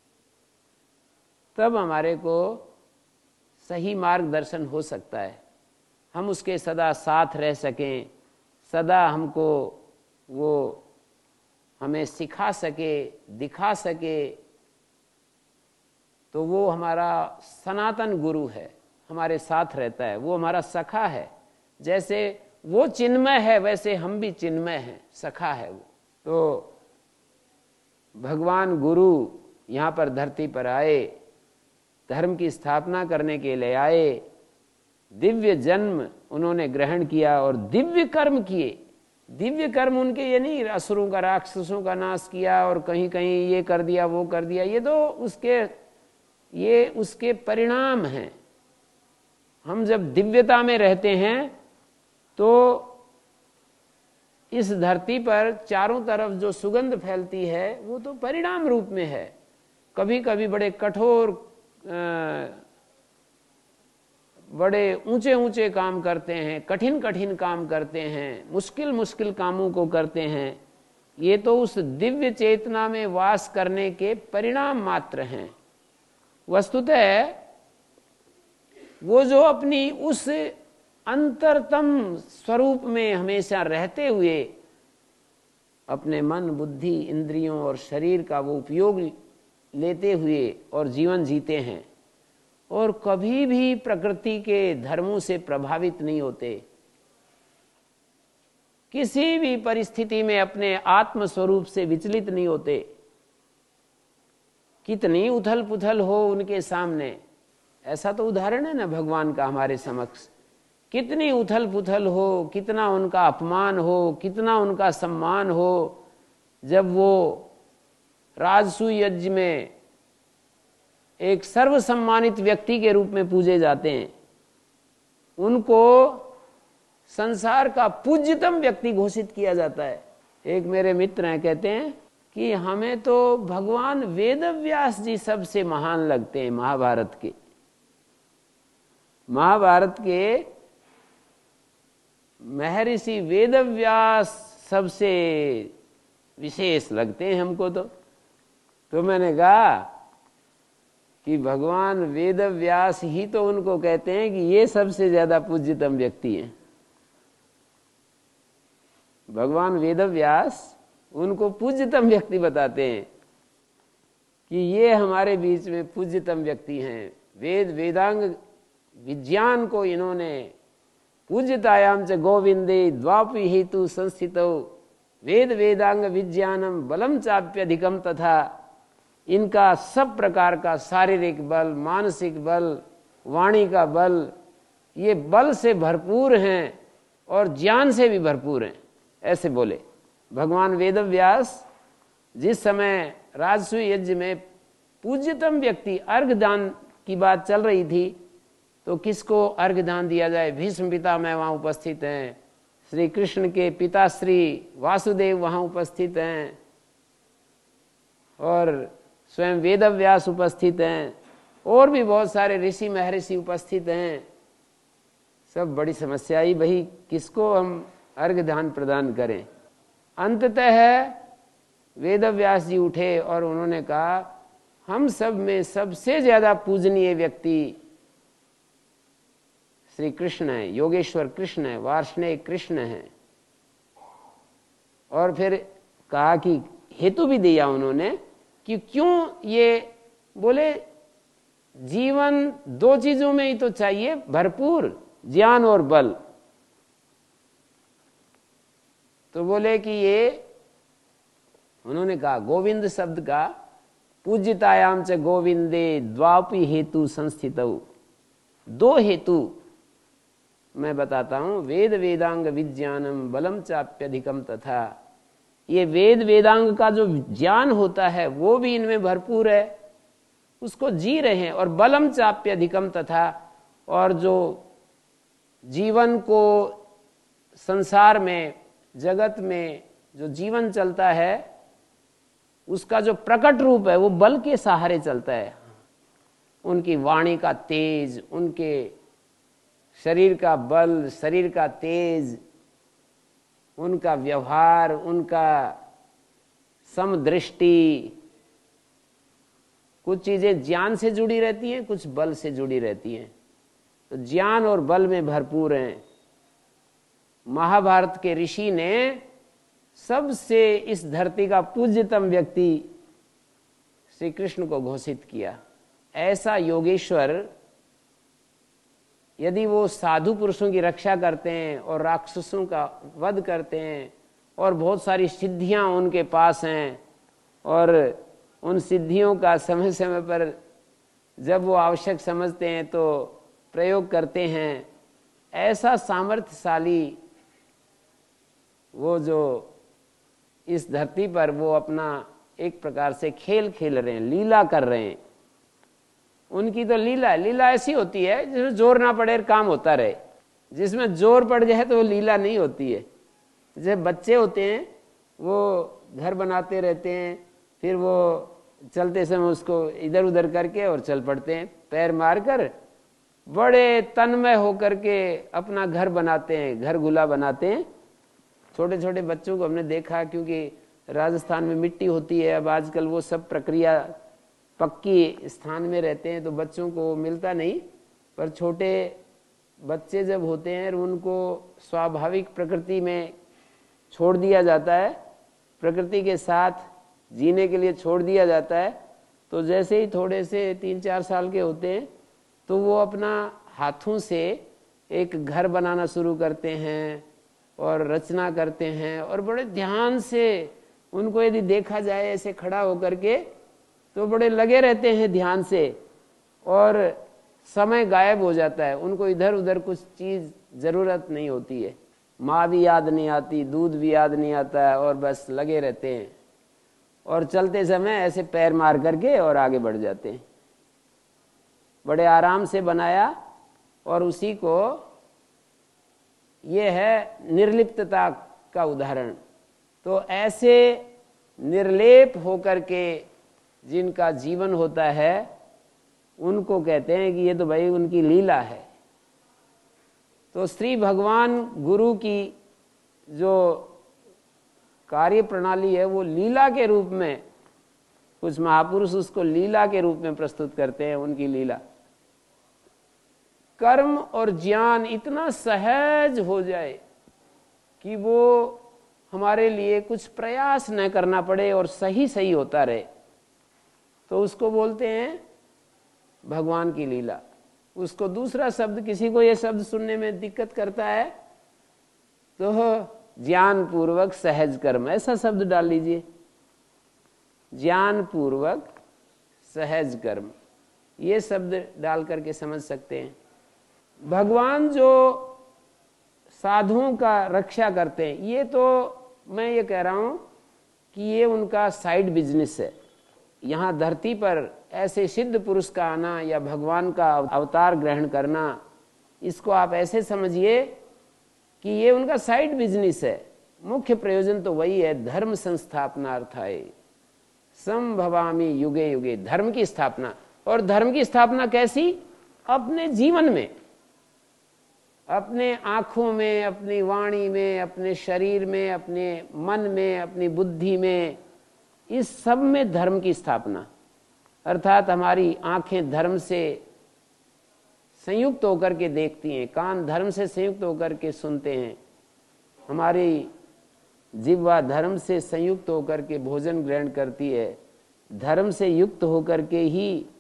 तब हमारे को सही मार्गदर्शन हो सकता है, हम उसके सदा साथ रह सकें, सदा हमको वो हमें सिखा सके, दिखा सके। तो वो हमारा सनातन गुरु है, हमारे साथ रहता है, वो हमारा सखा है। जैसे वो चिन्मय है वैसे हम भी चिन्मय हैं, सखा है वो। तो भगवान गुरु यहाँ पर धरती पर आए, धर्म की स्थापना करने के लिए आए, दिव्य जन्म उन्होंने ग्रहण किया और दिव्य कर्म किए। दिव्य कर्म उनके ये नहीं असुरों का, राक्षसों का नाश किया और कहीं कहीं ये कर दिया वो कर दिया, ये तो उसके ये उसके परिणाम हैं। हम जब दिव्यता में रहते हैं तो इस धरती पर चारों तरफ जो सुगंध फैलती है वो तो परिणाम रूप में है। कभी कभी बड़े कठोर, बड़े ऊंचे ऊंचे काम करते हैं, कठिन कठिन काम करते हैं, मुश्किल मुश्किल कामों को करते हैं, ये तो उस दिव्य चेतना में वास करने के परिणाम मात्र हैं। वस्तुतः वो जो अपनी उस अंतरतम स्वरूप में हमेशा रहते हुए अपने मन, बुद्धि, इंद्रियों और शरीर का वो उपयोग लेते हुए और जीवन जीते हैं और कभी भी प्रकृति के धर्मों से प्रभावित नहीं होते, किसी भी परिस्थिति में अपने आत्म स्वरूप से विचलित नहीं होते। कितनी उथल पुथल हो उनके सामने, ऐसा तो उदाहरण है ना भगवान का हमारे समक्ष। कितनी उथल पुथल हो, कितना उनका अपमान हो, कितना उनका सम्मान हो, जब वो राजसूय यज्ञ में एक सर्व सम्मानित व्यक्ति के रूप में पूजे जाते हैं, उनको संसार का पूज्यतम व्यक्ति घोषित किया जाता है। एक मेरे मित्र हैं, कहते हैं कि हमें तो भगवान वेदव्यास जी सबसे महान लगते हैं। महाभारत के महाभारत के महर्षि वेदव्यास सबसे विशेष लगते हैं हमको। तो तो मैंने कहा कि भगवान वेदव्यास ही तो उनको कहते हैं कि ये सबसे ज्यादा पूज्यतम व्यक्ति हैं। भगवान वेदव्यास उनको पूज्यतम व्यक्ति बताते हैं कि ये हमारे बीच में पूज्यतम व्यक्ति हैं। वेद वेदांग विज्ञान को इन्होंने पूज्यतायाम च गोविंदे द्वापि हेतु संस्थितो वेद वेदांग विज्ञानम बलम चाप्यधिकम, तथा इनका सब प्रकार का शारीरिक बल, मानसिक बल, वाणी का बल, ये बल से भरपूर हैं और ज्ञान से भी भरपूर हैं, ऐसे बोले भगवान वेदव्यास। जिस समय राजसूय यज्ञ में पूज्यतम व्यक्ति अर्घ दान की बात चल रही थी, तो किसको अर्घ दान दिया जाए? भीष्म पितामह वहाँ उपस्थित हैं, श्री कृष्ण के पिता श्री वासुदेव वहाँ उपस्थित हैं और स्वयं वेदव्यास उपस्थित हैं और भी बहुत सारे ऋषि महर्षि उपस्थित हैं। सब बड़ी समस्या आई, भाई किसको हम अर्घ दान प्रदान करें। अंततः वेदव्यास जी उठे और उन्होंने कहा, हम सब में सबसे ज्यादा पूजनीय व्यक्ति श्री कृष्ण है, योगेश्वर कृष्ण है, वार्ष्णेय कृष्ण है। और फिर कहा कि हेतु भी दिया उन्होंने कि क्यों ये, बोले जीवन दो चीजों में ही तो चाहिए भरपूर, ज्ञान और बल। तो बोले कि ये, उन्होंने कहा गोविंद शब्द का पूज्यतायाम च गोविंदे द्वापि हेतु संस्थितौ, दो हेतु मैं बताता हूं, वेद वेदांग विज्ञानम बलम चाप्यधिकम तथा। ये वेद वेदांग का जो ज्ञान होता है वो भी इनमें भरपूर है, उसको जी रहे हैं, और बलम चाप्यधिकम तथा, और जो जीवन को संसार में जगत में जो जीवन चलता है उसका जो प्रकट रूप है वो बल के सहारे चलता है। उनकी वाणी का तेज, उनके शरीर का बल, शरीर का तेज, उनका व्यवहार, उनका समदृष्टि, कुछ चीजें ज्ञान से जुड़ी रहती हैं, कुछ बल से जुड़ी रहती हैं। तो ज्ञान और बल में भरपूर हैं। महाभारत के ऋषि ने सबसे इस धरती का पूज्यतम व्यक्ति श्री कृष्ण को घोषित किया। ऐसा योगेश्वर यदि वो साधु पुरुषों की रक्षा करते हैं और राक्षसों का वध करते हैं और बहुत सारी सिद्धियां उनके पास हैं, और उन सिद्धियों का समय समय पर जब वो आवश्यक समझते हैं तो प्रयोग करते हैं, ऐसा सामर्थ्यशाली वो जो इस धरती पर वो अपना एक प्रकार से खेल खेल रहे हैं, लीला कर रहे हैं। उनकी तो लीला है। लीला ऐसी होती है जिसमें जोर ना पड़े काम होता रहे, जिसमें जोर पड़ जाए तो वो लीला नहीं होती है। जैसे बच्चे होते हैं वो घर बनाते रहते हैं, फिर वो चलते समय उसको इधर उधर करके और चल पड़ते हैं, पैर मारकर बड़े तन्मय होकर के अपना घर बनाते हैं, घर गुला बनाते हैं। छोटे छोटे बच्चों को हमने देखा, क्योंकि राजस्थान में मिट्टी होती है, अब आजकल वो सब प्रक्रिया पक्की स्थान में रहते हैं तो बच्चों को मिलता नहीं, पर छोटे बच्चे जब होते हैं उनको स्वाभाविक प्रकृति में छोड़ दिया जाता है, प्रकृति के साथ जीने के लिए छोड़ दिया जाता है। तो जैसे ही थोड़े से तीन चार साल के होते हैं तो वो अपना हाथों से एक घर बनाना शुरू करते हैं और रचना करते हैं, और बड़े ध्यान से उनको यदि देखा जाए ऐसे खड़ा होकर के तो बड़े लगे रहते हैं ध्यान से, और समय गायब हो जाता है। उनको इधर उधर कुछ चीज जरूरत नहीं होती है, माँ भी याद नहीं आती, दूध भी याद नहीं आता है, और बस लगे रहते हैं और चलते समय ऐसे पैर मार करके और आगे बढ़ जाते हैं। बड़े आराम से बनाया, और उसी को ये है निर्लिप्तता का उदाहरण। तो ऐसे निर्लेप होकर के जिनका जीवन होता है उनको कहते हैं कि ये तो भाई उनकी लीला है। तो श्री भगवान गुरु की जो कार्य प्रणाली है वो लीला के रूप में, कुछ महापुरुष उसको लीला के रूप में प्रस्तुत करते हैं, उनकी लीला। कर्म और ज्ञान इतना सहज हो जाए कि वो हमारे लिए कुछ प्रयास न करना पड़े और सही सही होता रहे, तो उसको बोलते हैं भगवान की लीला। उसको दूसरा शब्द, किसी को ये शब्द सुनने में दिक्कत करता है तो ज्ञान पूर्वक सहज कर्म, ऐसा शब्द डाल लीजिए, ज्ञान पूर्वक सहज कर्म, ये शब्द डाल करके समझ सकते हैं। भगवान जो साधुओं का रक्षा करते हैं, ये तो मैं ये कह रहा हूं कि ये उनका साइड बिजनेस है। यहाँ धरती पर ऐसे सिद्ध पुरुष का आना या भगवान का अवतार ग्रहण करना, इसको आप ऐसे समझिए कि ये उनका साइड बिजनेस है। मुख्य प्रयोजन तो वही है, धर्म संस्थापनार्थाय संभवामि युगे युगे, धर्म की स्थापना। और धर्म की स्थापना कैसी? अपने जीवन में, अपने आंखों में, अपनी वाणी में, अपने शरीर में, अपने मन में, अपनी बुद्धि में, इस सब में धर्म की स्थापना। अर्थात हमारी आंखें धर्म से संयुक्त होकर के देखती हैं, कान धर्म से संयुक्त होकर के सुनते हैं, हमारी जिह्वा धर्म से संयुक्त होकर के भोजन ग्रहण करती है, धर्म से युक्त होकर के ही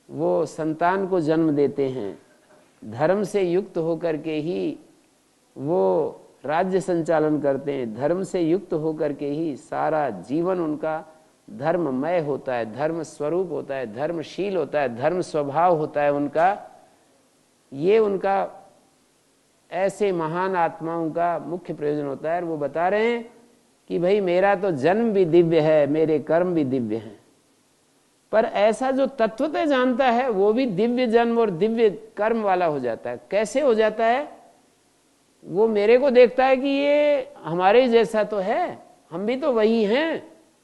वो संतान को जन्म देते हैं, धर्म से युक्त होकर के ही वो राज्य संचालन करते हैं, धर्म से युक्त होकर के ही सारा जीवन उनका धर्ममय होता है, धर्म स्वरूप होता है, धर्मशील होता है, धर्म स्वभाव होता है उनका। ये उनका ऐसे महान आत्माओं का मुख्य प्रयोजन होता है। और वो बता रहे हैं कि भाई मेरा तो जन्म भी दिव्य है, मेरे कर्म भी दिव्य हैं। पर ऐसा जो तत्वतः जानता है वो भी दिव्य जन्म और दिव्य कर्म वाला हो जाता है। कैसे हो जाता है? वो मेरे को देखता है कि ये हमारे जैसा तो है, हम भी तो वही हैं।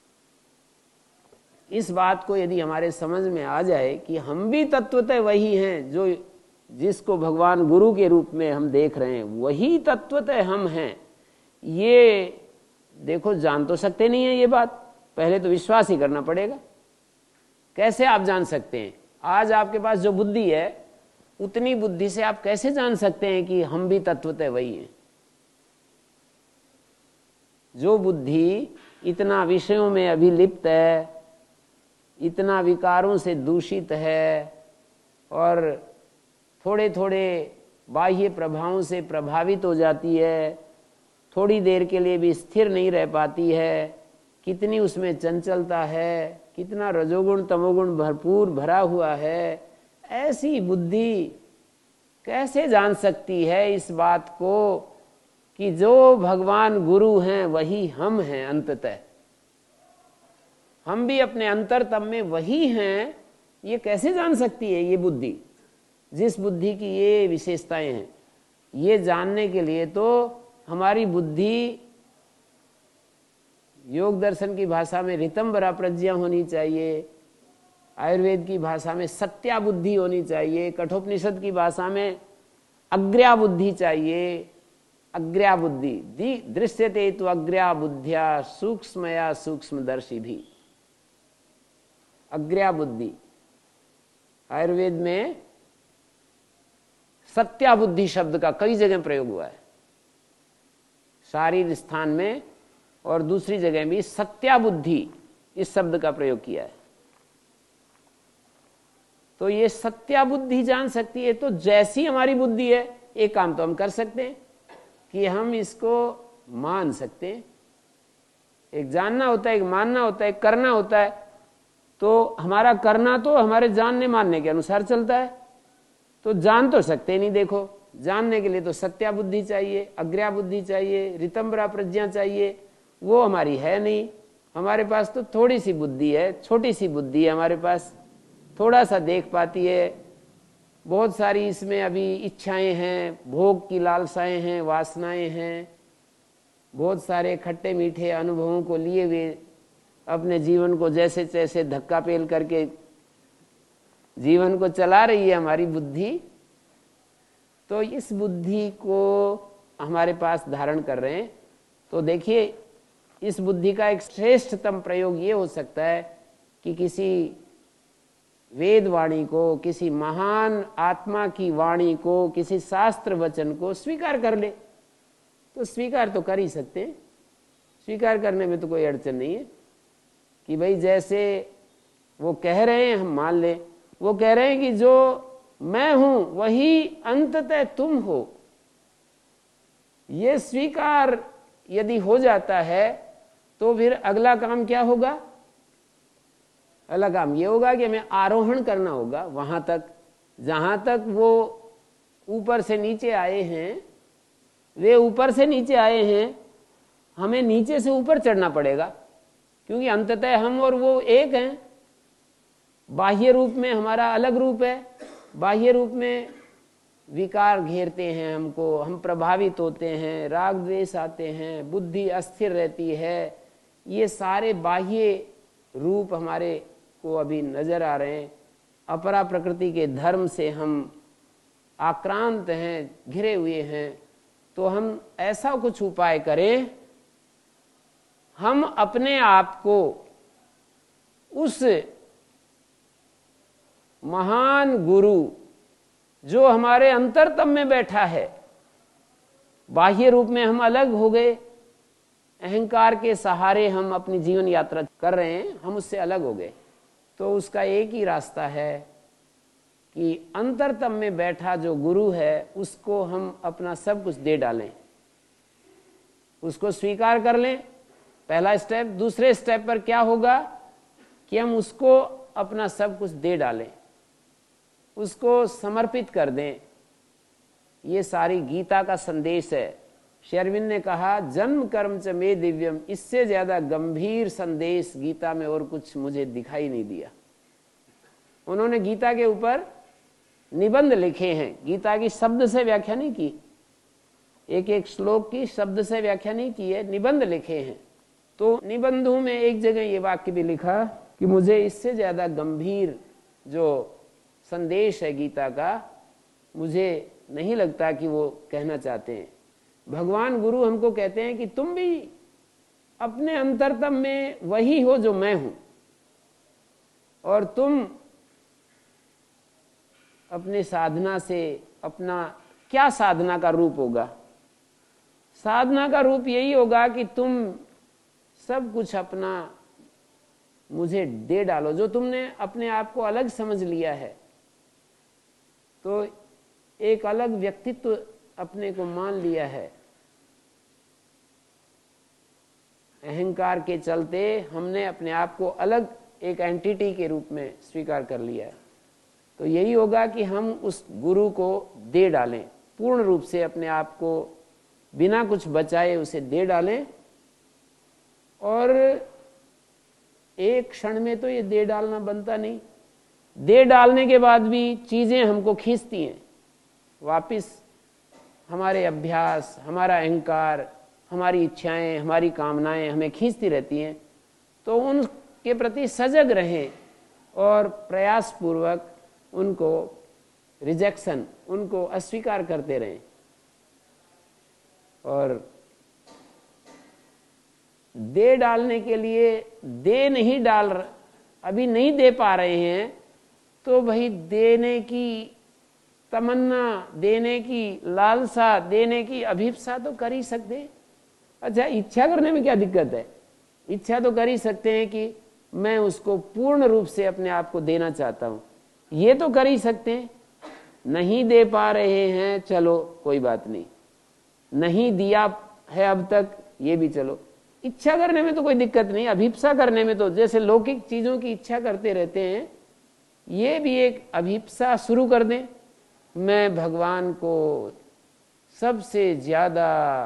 इस बात को यदि हमारे समझ में आ जाए कि हम भी तत्वतः वही हैं, जो जिसको भगवान गुरु के रूप में हम देख रहे हैं वही तत्वतः हम हैं, ये देखो जान तो सकते नहीं है ये बात, पहले तो विश्वास ही करना पड़ेगा। कैसे आप जान सकते हैं? आज आपके पास जो बुद्धि है उतनी बुद्धि से आप कैसे जान सकते हैं कि हम भी तत्वतः वही हैं? जो बुद्धि इतना विषयों में अभिलिप्त है, इतना विकारों से दूषित है और थोड़े थोड़े बाह्य प्रभावों से प्रभावित हो जाती है, थोड़ी देर के लिए भी स्थिर नहीं रह पाती है, कितनी उसमें चंचलता है, कितना रजोगुण तमोगुण भरपूर भरा हुआ है, ऐसी बुद्धि कैसे जान सकती है इस बात को कि जो भगवान गुरु हैं वही हम हैं? अंततः हम भी अपने अंतरतम में वही हैं, ये कैसे जान सकती है ये बुद्धि? जिस बुद्धि की ये विशेषताएं हैं, ये जानने के लिए तो हमारी बुद्धि योग दर्शन की भाषा में ऋतंबरा प्रज्ञा होनी चाहिए, आयुर्वेद की भाषा में सत्या बुद्धि होनी चाहिए, कठोपनिषद की भाषा में अग्र्या बुद्धि चाहिए। अग्र्या बुद्धि दृश्यते तो अग्र्या बुद्धिया सूक्ष्मया सूक्ष्मदर्शी भी। अग्र्या बुद्धि आयुर्वेद में सत्या बुद्धि शब्द का कई जगह प्रयोग हुआ है, शारीर स्थान में और दूसरी जगह भी सत्या बुद्धि इस शब्द का प्रयोग किया है। तो ये सत्या बुद्धि जान सकती है। तो जैसी हमारी बुद्धि है, एक काम तो हम कर सकते हैं कि हम इसको मान सकते हैं। एक जानना होता है, एक मानना होता है, एक करना होता है। तो हमारा करना तो हमारे जानने मानने के अनुसार चलता है। तो जान तो सकते नहीं, देखो जानने के लिए तो सत्या बुद्धि चाहिए, अग्र्या बुद्धि चाहिए, ऋतंबरा प्रज्ञा चाहिए, वो हमारी है नहीं। हमारे पास तो थोड़ी सी बुद्धि है, छोटी सी बुद्धि है हमारे पास, थोड़ा सा देख पाती है। बहुत सारी इसमें अभी इच्छाएं हैं, भोग की लालसाएं हैं, वासनाएं हैं, बहुत सारे खट्टे मीठे अनुभवों को लिए हुए अपने जीवन को जैसे तैसे धक्का पेल करके जीवन को चला रही है हमारी बुद्धि। तो इस बुद्धि को हमारे पास धारण कर रहे हैं। तो देखिए, इस बुद्धि का एक श्रेष्ठतम प्रयोग ये हो सकता है कि किसी वेद वाणी को, किसी महान आत्मा की वाणी को, किसी शास्त्र वचन को स्वीकार कर ले। तो स्वीकार तो कर ही सकते हैं, स्वीकार करने में तो कोई अड़चन नहीं है कि भाई जैसे वो कह रहे हैं हम मान लें। वो कह रहे हैं कि जो मैं हूं वही अंततः तुम हो। ये स्वीकार यदि हो जाता है तो फिर अगला काम क्या होगा? अगला काम ये होगा कि हमें आरोहण करना होगा वहां तक जहां तक वो ऊपर से नीचे आए हैं। वे ऊपर से नीचे आए हैं, हमें नीचे से ऊपर चढ़ना पड़ेगा, क्योंकि अंततः हम और वो एक हैं। बाह्य रूप में हमारा अलग रूप है, बाह्य रूप में विकार घेरते हैं हमको, हम प्रभावित होते हैं, राग द्वेष आते हैं, बुद्धि अस्थिर रहती है। ये सारे बाह्य रूप हमारे को अभी नजर आ रहे हैं। अपरा प्रकृति के धर्म से हम आक्रांत हैं, घिरे हुए हैं। तो हम ऐसा कुछ उपाय करें, हम अपने आप को उस महान गुरु जो हमारे अंतरतम में बैठा है, बाह्य रूप में हम अलग हो गए, अहंकार के सहारे हम अपनी जीवन यात्रा कर रहे हैं, हम उससे अलग हो गए। तो उसका एक ही रास्ता है कि अंतरतम में बैठा जो गुरु है उसको हम अपना सब कुछ दे डालें, उसको स्वीकार कर लें, पहला स्टेप। दूसरे स्टेप पर क्या होगा कि हम उसको अपना सब कुछ दे डालें, उसको समर्पित कर दें। ये सारी गीता का संदेश है। श्री अरविंद ने कहा जन्म कर्म च मे दिव्यम, इससे ज्यादा गंभीर संदेश गीता में और कुछ मुझे दिखाई नहीं दिया। उन्होंने गीता के ऊपर निबंध लिखे हैं, गीता की शब्द से व्याख्या नहीं की, एक एक श्लोक की शब्द से व्याख्या नहीं की है, निबंध लिखे हैं। तो निबंधों में एक जगह ये वाक्य भी लिखा कि मुझे इससे ज्यादा गंभीर जो संदेश है गीता का, मुझे नहीं लगता कि वो कहना चाहते हैं। भगवान गुरु हमको कहते हैं कि तुम भी अपने अंतरतम में वही हो जो मैं हूं, और तुम अपने साधना से, अपना क्या साधना का रूप होगा? साधना का रूप यही होगा कि तुम सब कुछ अपना मुझे दे डालो। जो तुमने अपने आप को अलग समझ लिया है, तो एक अलग व्यक्तित्व अपने को मान लिया है, अहंकार के चलते हमने अपने आप को अलग एक एंटिटी के रूप में स्वीकार कर लिया है। तो यही होगा कि हम उस गुरु को दे डालें, पूर्ण रूप से अपने आप को बिना कुछ बचाए उसे दे डालें। और एक क्षण में तो ये दे डालना बनता नहीं, दे डालने के बाद भी चीजें हमको खींचती हैं वापिस, हमारे अभ्यास, हमारा अहंकार, हमारी इच्छाएं, हमारी कामनाएं हमें खींचती रहती हैं। तो उनके प्रति सजग रहें और प्रयास पूर्वक उनको रिजेक्शन, उनको अस्वीकार करते रहें। और दे डालने के लिए दे नहीं डाल, अभी नहीं दे पा रहे हैं, तो भाई देने की तमन्ना, देने की लालसा, देने की अभिप्सा तो कर ही सकते। अच्छा, इच्छा करने में क्या दिक्कत है? इच्छा तो कर ही सकते हैं कि मैं उसको पूर्ण रूप से अपने आप को देना चाहता हूं, ये तो कर ही सकते हैं। नहीं दे पा रहे हैं, चलो कोई बात नहीं, नहीं दिया है अब तक, ये भी चलो। इच्छा करने में तो कोई दिक्कत नहीं, अभिप्सा करने में तो, जैसे लौकिक चीजों की इच्छा करते रहते हैं, ये भी एक अभिप्सा शुरू कर दें। मैं भगवान को सबसे ज्यादा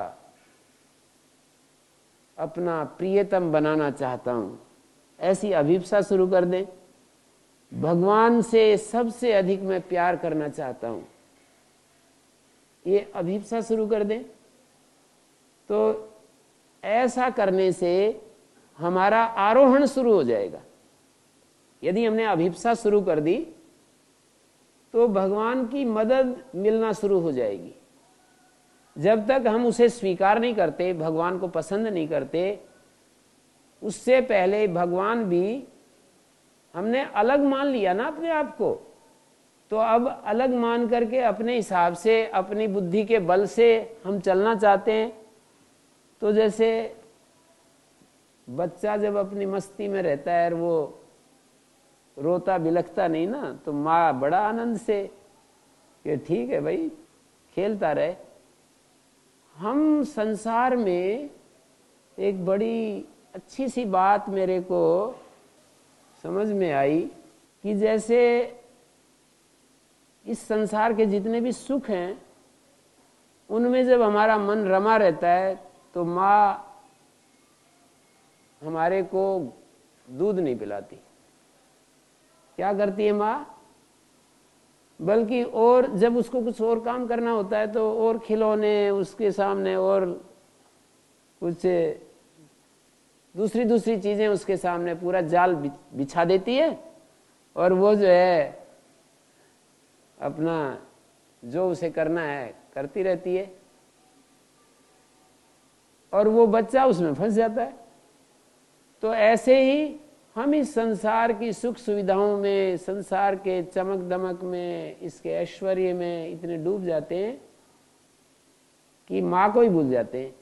अपना प्रियतम बनाना चाहता हूं, ऐसी अभिप्सा शुरू कर दें। भगवान से सबसे अधिक मैं प्यार करना चाहता हूं, ये अभिप्सा शुरू कर दें। तो ऐसा करने से हमारा आरोहण शुरू हो जाएगा। यदि हमने अभिप्सा शुरू कर दी तो भगवान की मदद मिलना शुरू हो जाएगी। जब तक हम उसे स्वीकार नहीं करते, भगवान को पसंद नहीं करते, उससे पहले भगवान भी हमने अलग मान लिया ना अपने आप को, तो अब अलग मान करके अपने हिसाब से, अपनी बुद्धि के बल से हम चलना चाहते हैं। तो जैसे बच्चा जब अपनी मस्ती में रहता है और वो रोता बिलखता नहीं ना, तो माँ बड़ा आनंद से कि ठीक है भाई, खेलता रहे। हम संसार में एक बड़ी अच्छी सी बात मेरे को समझ में आई कि जैसे इस संसार के जितने भी सुख हैं, उनमें जब हमारा मन रमा रहता है तो माँ हमारे को दूध नहीं पिलाती। क्या करती है माँ? बल्कि और जब उसको कुछ और काम करना होता है तो और खिलौने उसके सामने, और कुछ दूसरी दूसरी चीजें उसके सामने पूरा जाल बिछा देती है, और वो जो है अपना जो उसे करना है करती रहती है, और वो बच्चा उसमें फंस जाता है। तो ऐसे ही हम इस संसार की सुख सुविधाओं में, संसार के चमक दमक में, इसके ऐश्वर्य में इतने डूब जाते हैं कि माँ को ही भूल जाते हैं।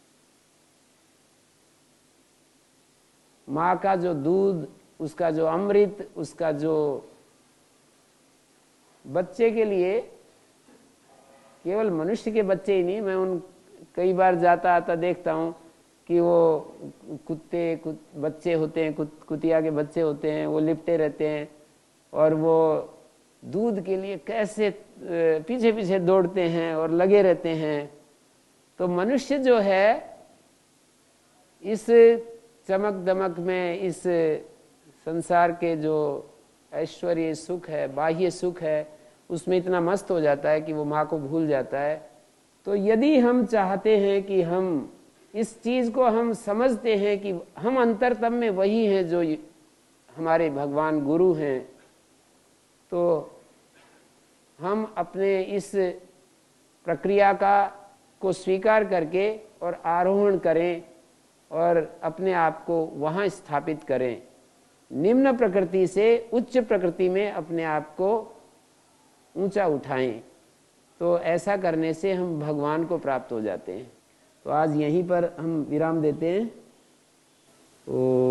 माँ का जो दूध, उसका जो अमृत, उसका जो बच्चे के लिए, केवल मनुष्य के बच्चे ही नहीं, मैं उन कई बार जाता आता देखता हूँ कि वो कुत्ते कुत, बच्चे होते हैं, कुत, कुतिया के बच्चे होते हैं, वो लिपटे रहते हैं और वो दूध के लिए कैसे पीछे पीछे दौड़ते हैं और लगे रहते हैं। तो मनुष्य जो है इस चमक दमक में, इस संसार के जो ऐश्वर्य सुख है, बाह्य सुख है, उसमें इतना मस्त हो जाता है कि वो माँ को भूल जाता है। तो यदि हम चाहते हैं कि हम इस चीज को हम समझते हैं कि हम अंतरतम में वही हैं जो हमारे भगवान गुरु हैं, तो हम अपने इस प्रक्रिया का को स्वीकार करके और आरोहण करें और अपने आप को वहाँ स्थापित करें। निम्न प्रकृति से उच्च प्रकृति में अपने आप को ऊंचा उठाएं। तो ऐसा करने से हम भगवान को प्राप्त हो जाते हैं। तो आज यहीं पर हम विराम देते हैं। ओ